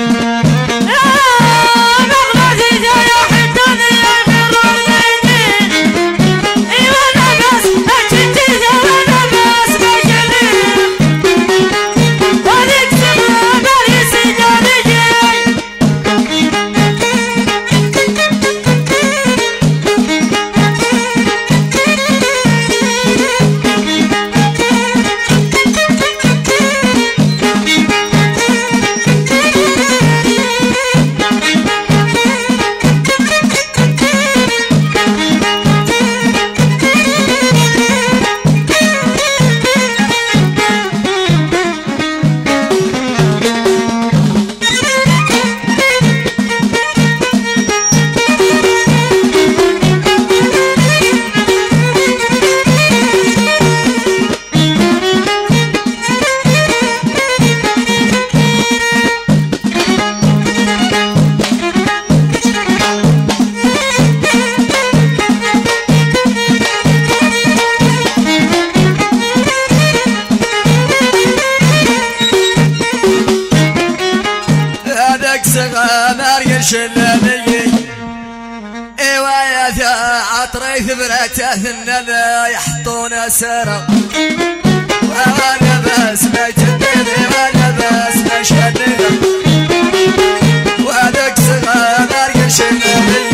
شلني ايوا يا عطري ثبرته الندى يحطون سرى وانا بس ما يتدري وانا بس ما شنخ وهذاك صغار يشلني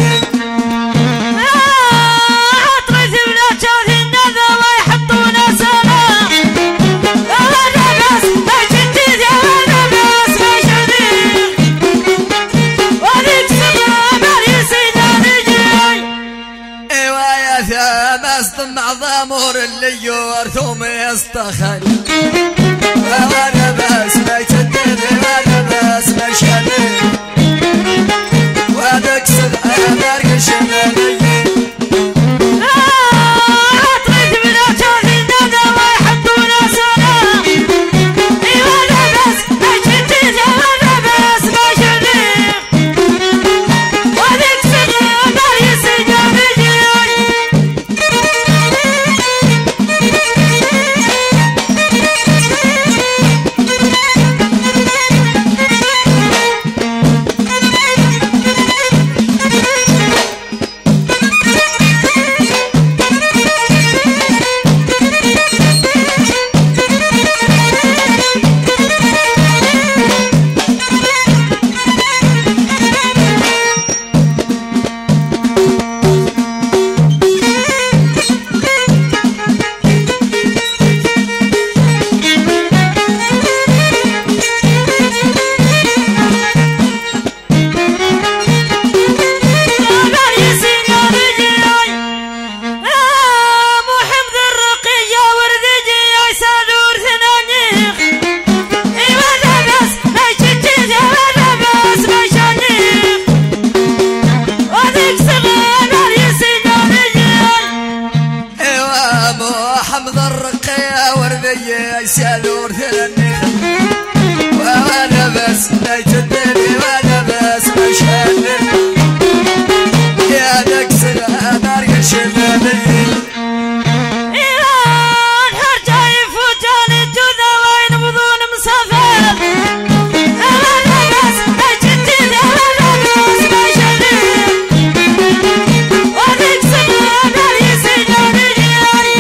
وانا بس ما يستخل وانا بس ما يتدري وانا بس ما شالي وانا اكسر انا ارقش المالي سالور ثلني وانا بس لا يتدري وانا بس مشاني يا دكسر انا ارقش المالي إيران هرجع يفوتان الجوذة وين بضون مسافر وانا بس لا يتدري وانا بس مشاني ودكسر انا ارقش المالي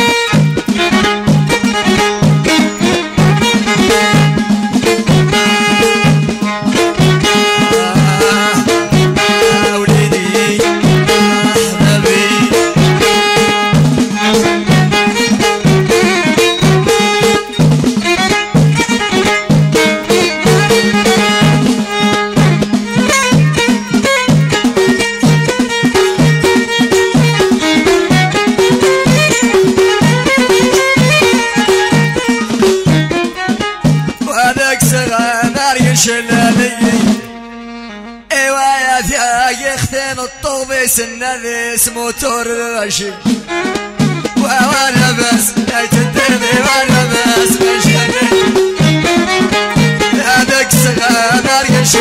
الطوبيس النذي اسمه ترشي وانا بس لا تدري وانا بس مشاني هذاك صغار ارقش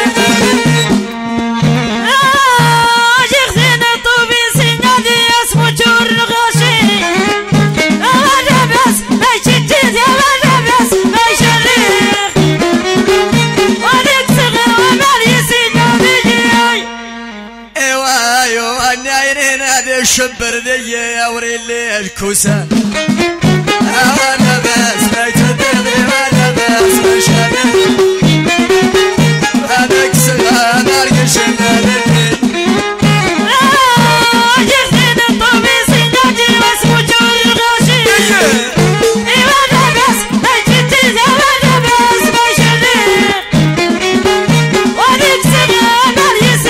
شيخنا الطوبيس النذي اسمه ترشي وانا بس لا تدري وانا بس مشاني هذاك صغار ارقش النايرين هذا الشبر ذي يوري لي الكوسان انا بس ما تدري وانا بس مشاني هذاك صغار ارقش المالي شيخنا الطوبيس النذي اسمه ترشي وانا بس لا تدري وانا بس مشاني هذاك صغار ارقش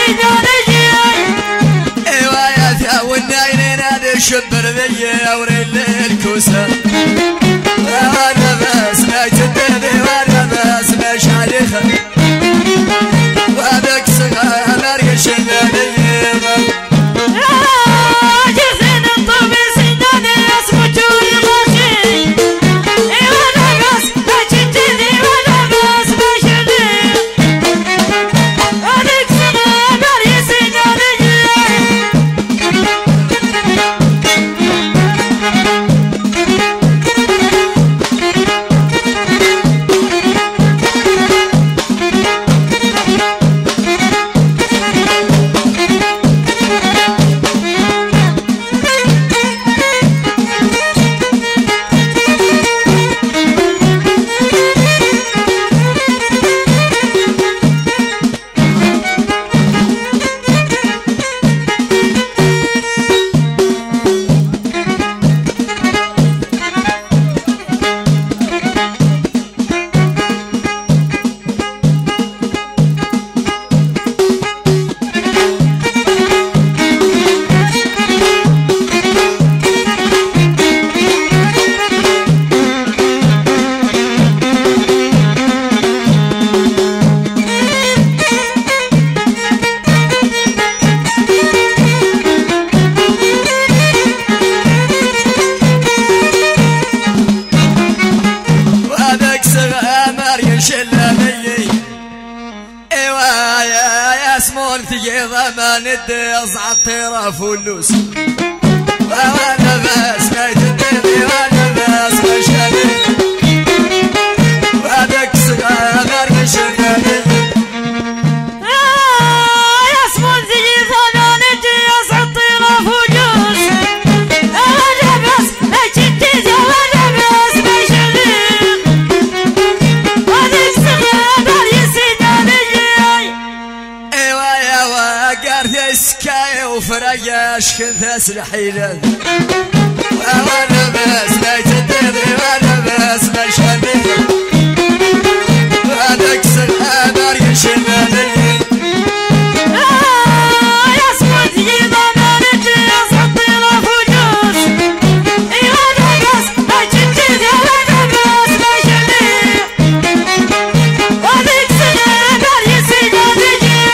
والنايرين هذا الشبر ذي يوري لي الكوسان وانا بس ما تدري وانا بس مشاني وهذاك صغار ارقش المالي شيخنا الطوبيس النذي اسمه ترشي وانا بس لا تدري وانا بس مشاني هذاك صغار ارقش المالي ثقي ضمان الديز عالطيرة فلوس وانا بس ما يتدري وانا بس ما شالي وهذاك صغار شغالي يصمد ثقي ضمان الديز عالطيرة فلوس وانا بس ما يتدري وانا بس ما شالي وهذاك صغار يسيداني قارث سكاي وفرياش كنت الحيلة وانا بس ما يتدري وانا بس ما شالي هذاك صغار يشلالي يصمد ثقي ضمان الديز عالطيرة فلوس وانا بس ما يتدري وانا بس ما شالي وهذاك صغار يسيداني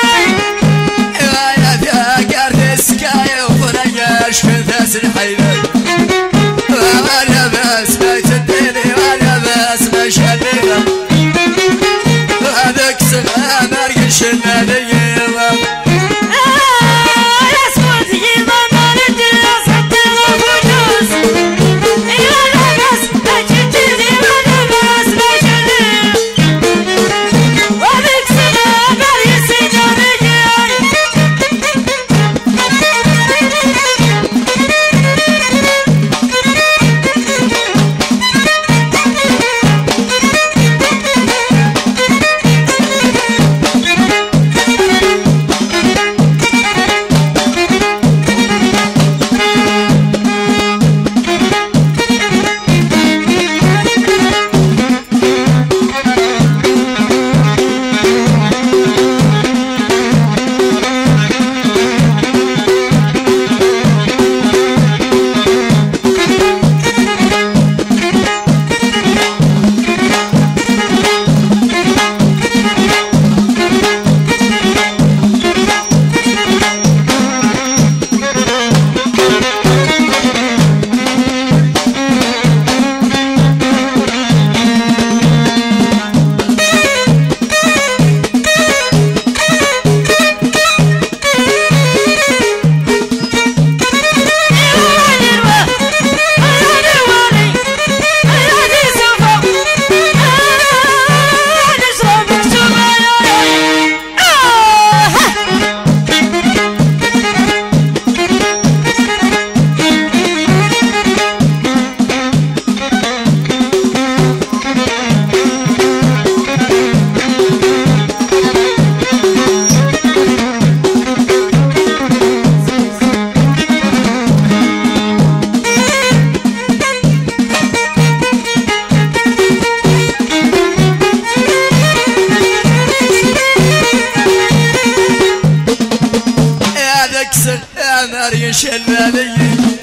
كنت الحيلة وانا بس ما تدري وانا بس ما شلينا هذاك صغار يشلالي يصمد ثقي ضمان الديز عالطيرة فلوس وانا بس ما تدري وانا بس ما شالي وهذاك صغار يسيداني يشلالي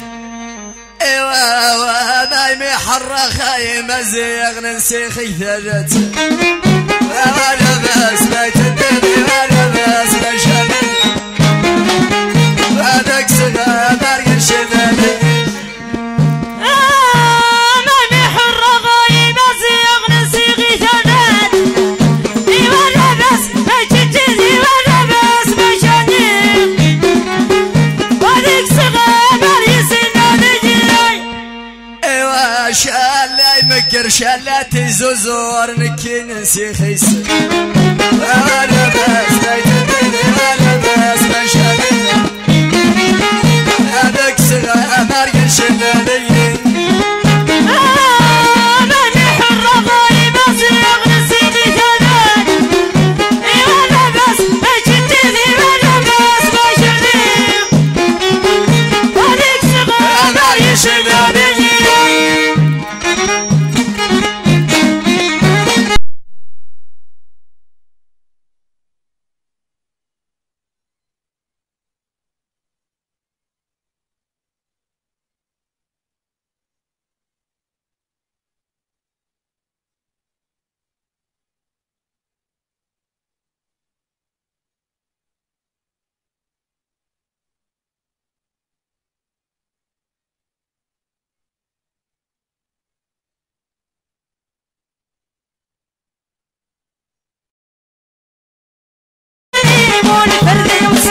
ايوا وانا محرخ اي مزيغ ننسيخي ثجت وانا بس ما تدري وانا بس ما شالي هذاك صغار يشلالي شلاتي زوزور نكي نسي خيس وانا بس ما تدري وانا بس ما شالي هذاك صغار يشلالي الفردي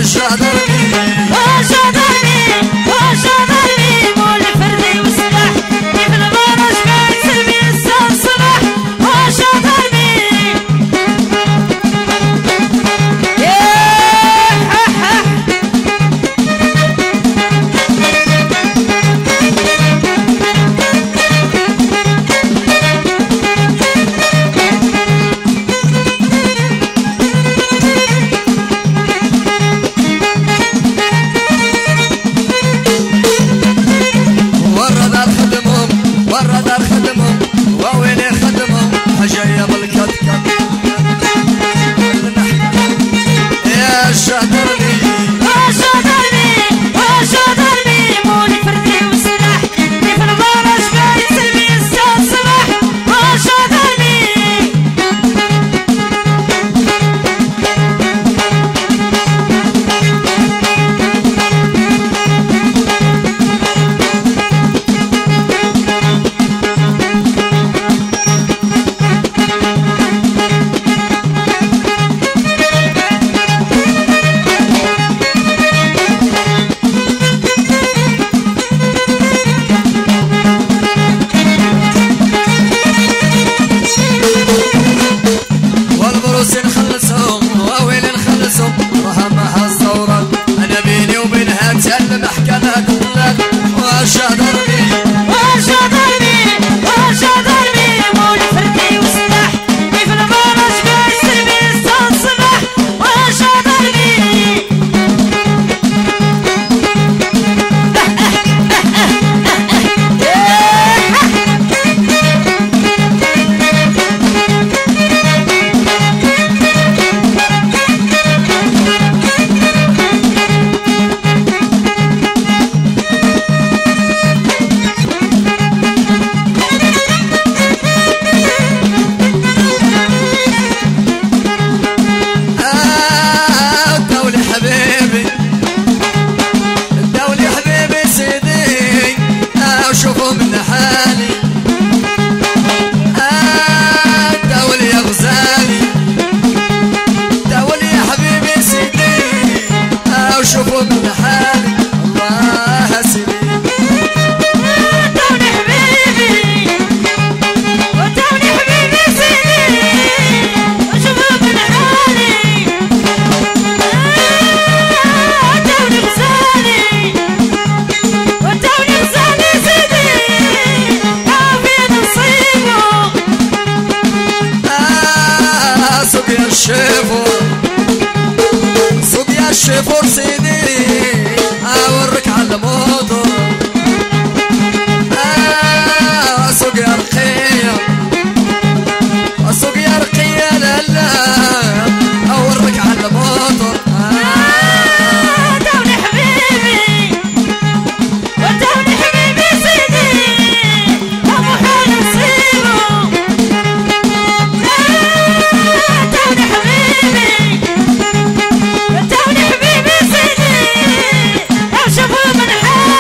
شوفوا من حالي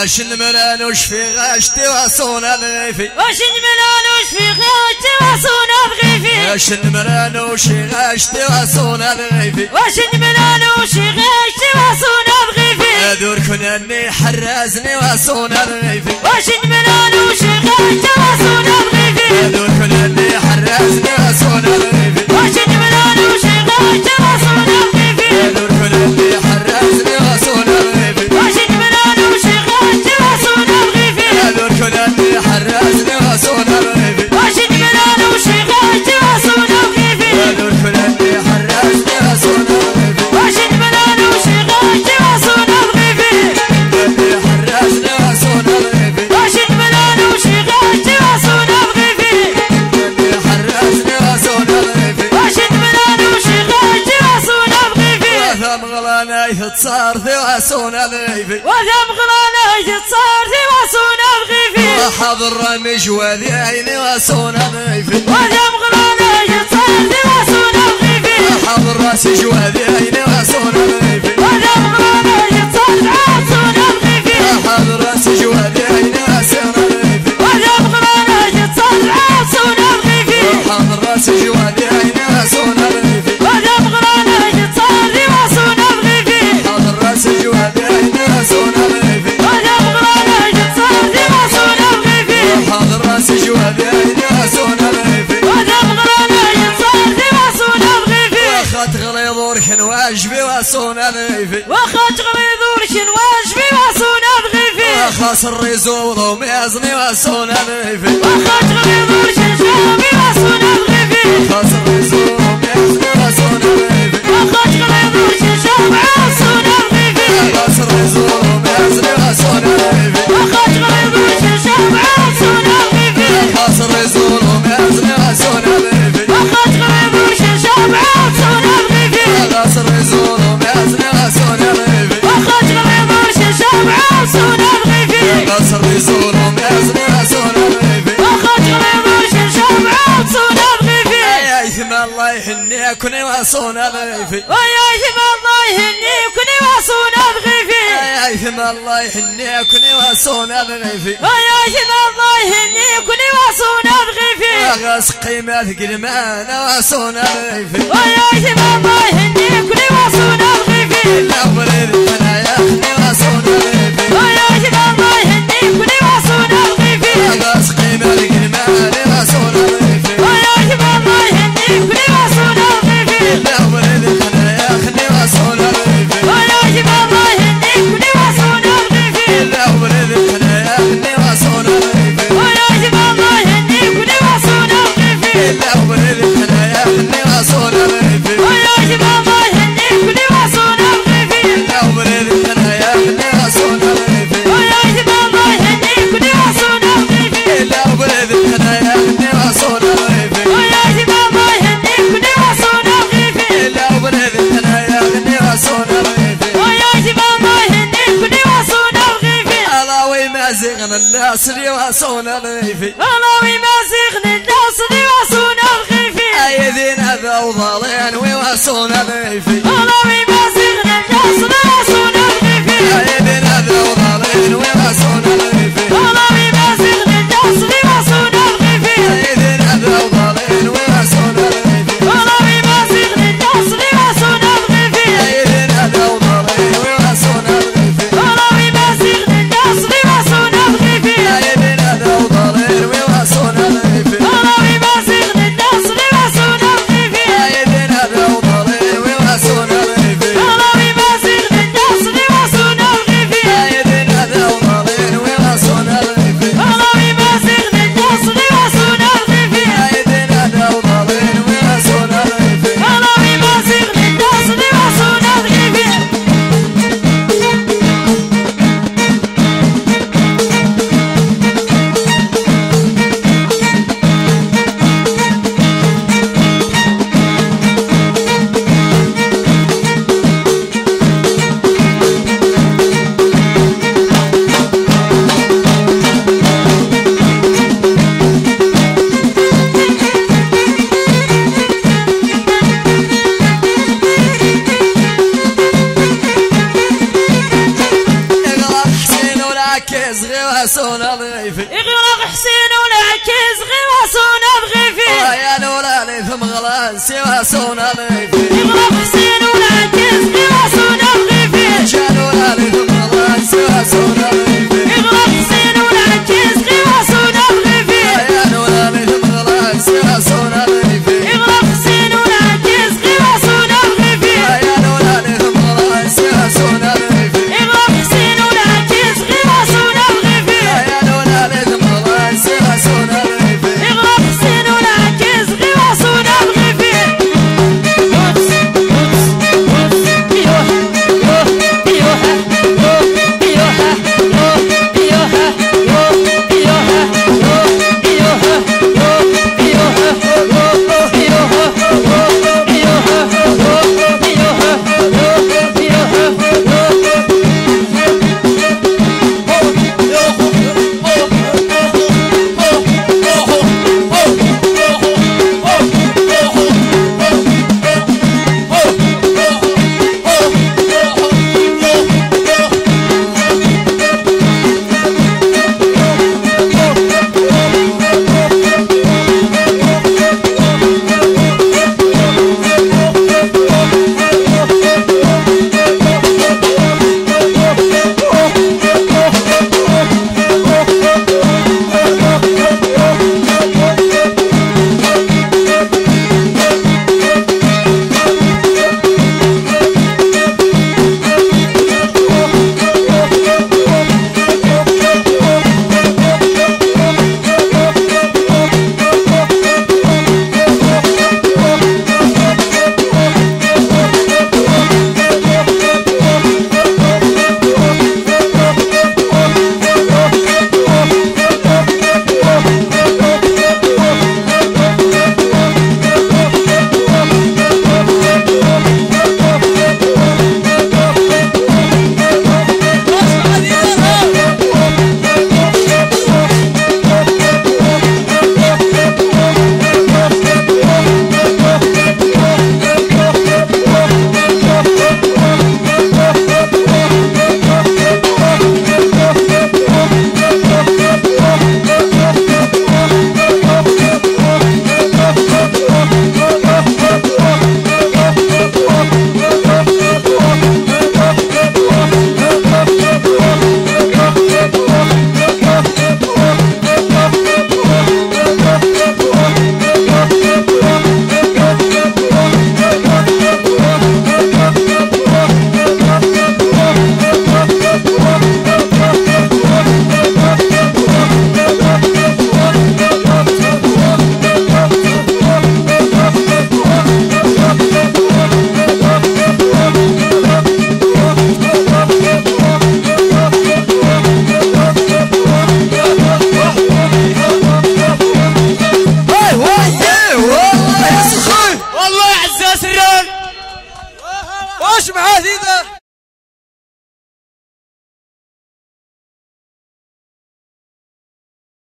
واش الملان وش في غاشتي وصونا الغيفي واش الملان وش في غاشتي وصونا الغيفي واش الملان وش في غاشتي وصونا الغيفي واش الملان وش في غاشتي وصونا الغيفي دور كنني حرزني وصونا الغيفي واش الملان وش في غاشتي وصونا الغيفي دور كنني حرزني وصونا الغيفي واش الملان وش في غاشتي وصونا الغيفي دور كنني حرزني وصونا الغيفي واش الملان وش في غاشتي وصونا الغيفي دور كنني حرزني وصونا الغيفي واش الملان وش في غاشتي وصونا الغيفي دور كنني حرزني وصونا الغيفي واش الملان وش في غاشتي وصونا الغيفي كنني حرزني وصونا الغيفي واش الملان وش في غاشتي وصونا الغيفي كنني حرزني وصونا الغيفي واش الملان وش في غاشتي وصونا الغيفي وثم غلانا يتصار في وصونا الغيفي وذم غلانا يتصار في وصونا الغيفي وحضر رمش وذي عيني وصونا الغيفي وذم غلانا يتصار في وصونا الغيفي وحضر راسي جوادي عيني وصونا الغيفي وذم غلانا يتصار في وصونا الغيفي وحضر راسي جوادي عيني وصونا الغيفي وذم غلانا يتصار في وصونا الغيفي وحضر راسي جوادي عيني وصونا الغيفي وذم غلانا يتصار في وصونا الغيفي حضر راسي جوادي عيني وصونا الغيفي وذم غلانا يتصار في وصونا الغيفي وحضر راسي جوادي عيني وصونا الغيفي وذم غلانا يتصار في وصونا الغيفي وخات غلي ضرك واجبي وصونا الغيفي وخات غليظ ورشن واجبي وصونا الغيفي وخاص الريزو وضوم يزني وصونا الغيفي وخات غليظ ورشن شامي وصونا الغيفي وخاص الريزو وضوم يزني وصونا الغيفي وخات غليظ ورشن شامي وصونا الغيفي وخاص الريزو وضوم يزني وصونا الغيفي وخات غليظ ورشن شامي وصونا الغيفي وخاص الريزو وضوم يزني وصونا الغيفي وخات غليظ ورشن شامي وصونا الغيفي وخاص الريزو وضوم يزني وصونا الغيفي وخات غليظ ورشن شامي وصونا الغيفي وخاص الريزو وضوم يزني وصونا الغيفي وخات غليظ ورشن شامي وصونا الغيفي يا إثم الله يهني كوني وصونا الغيفي ويا إثم الله يهني كوني وصونا الغيفي يا إثم الله يهني كوني وصونا الغيفي ويا إثم الله يهني كوني وصونا الغيفي غاس قيمة قلمان وصونا الغيفي ويا إثم الله يهني كوني وصونا الغيفي لا بريد أنا يا أخني وصونا الغيفي ويا إثم الله يهني كوني وصونا الغيفي غاس قيمة قلمان وصونا الغيفي ويا إثم الله يهني كوني وصونا الغيفي لا بريد أنا يا أخني وصونا الغيفي ويا إثم الله يهني كوني وصونا الغيفي لا بريد أنا يا أخني وصونا الغيفي ويا إثم الله يهني كوني وصونا الغيفي لا بريد أنا يا أخني وصونا الغيفي ويا إثم الله يهني كوني وصونا الغيفي لا بريد أنا يا أخني وصونا الغيفي ويا إثم الله يهني كوني وصونا الغيفي لا بريد أنا يا أخني وصونا الغيفي ويا إثم الله يهني كوني وصونا الغيفي لا بريد أنا يا أخني وصونا الغيفي ويا إثم الله يهني كوني وصونا الغيفي الله ما زغنا الناس اللي وصونا الغيفي الله ما زغنا الناس اللي وصونا الغيفي أيدين هذا وضالين ويوصونا الغيفي الله ما زغنا الناس اللي وصونا الغيفي أيدين هذا وضالين ويوصونا الغيفي الله ما زغنا الناس اللي وصونا الغيفي أيدين هذا وضالين ويوصونا الغيفي الله ما زغنا الناس اللي وصونا الغيفي أيدين هذا وضالين ويوصونا الغيفي الله ما زغنا الناس اللي وصونا الغيفي أيدين هذا وضالين ويوصونا الغيفي الله ما زغنا الناس اللي وصونا الغيفي أيدين هذا وضالين ويوصونا الغيفي كيز غواسونا ضيفي يغرق حسين ولا كيز غواسونا بغيفي يا نور علي في مغلان سواسونا ضيفي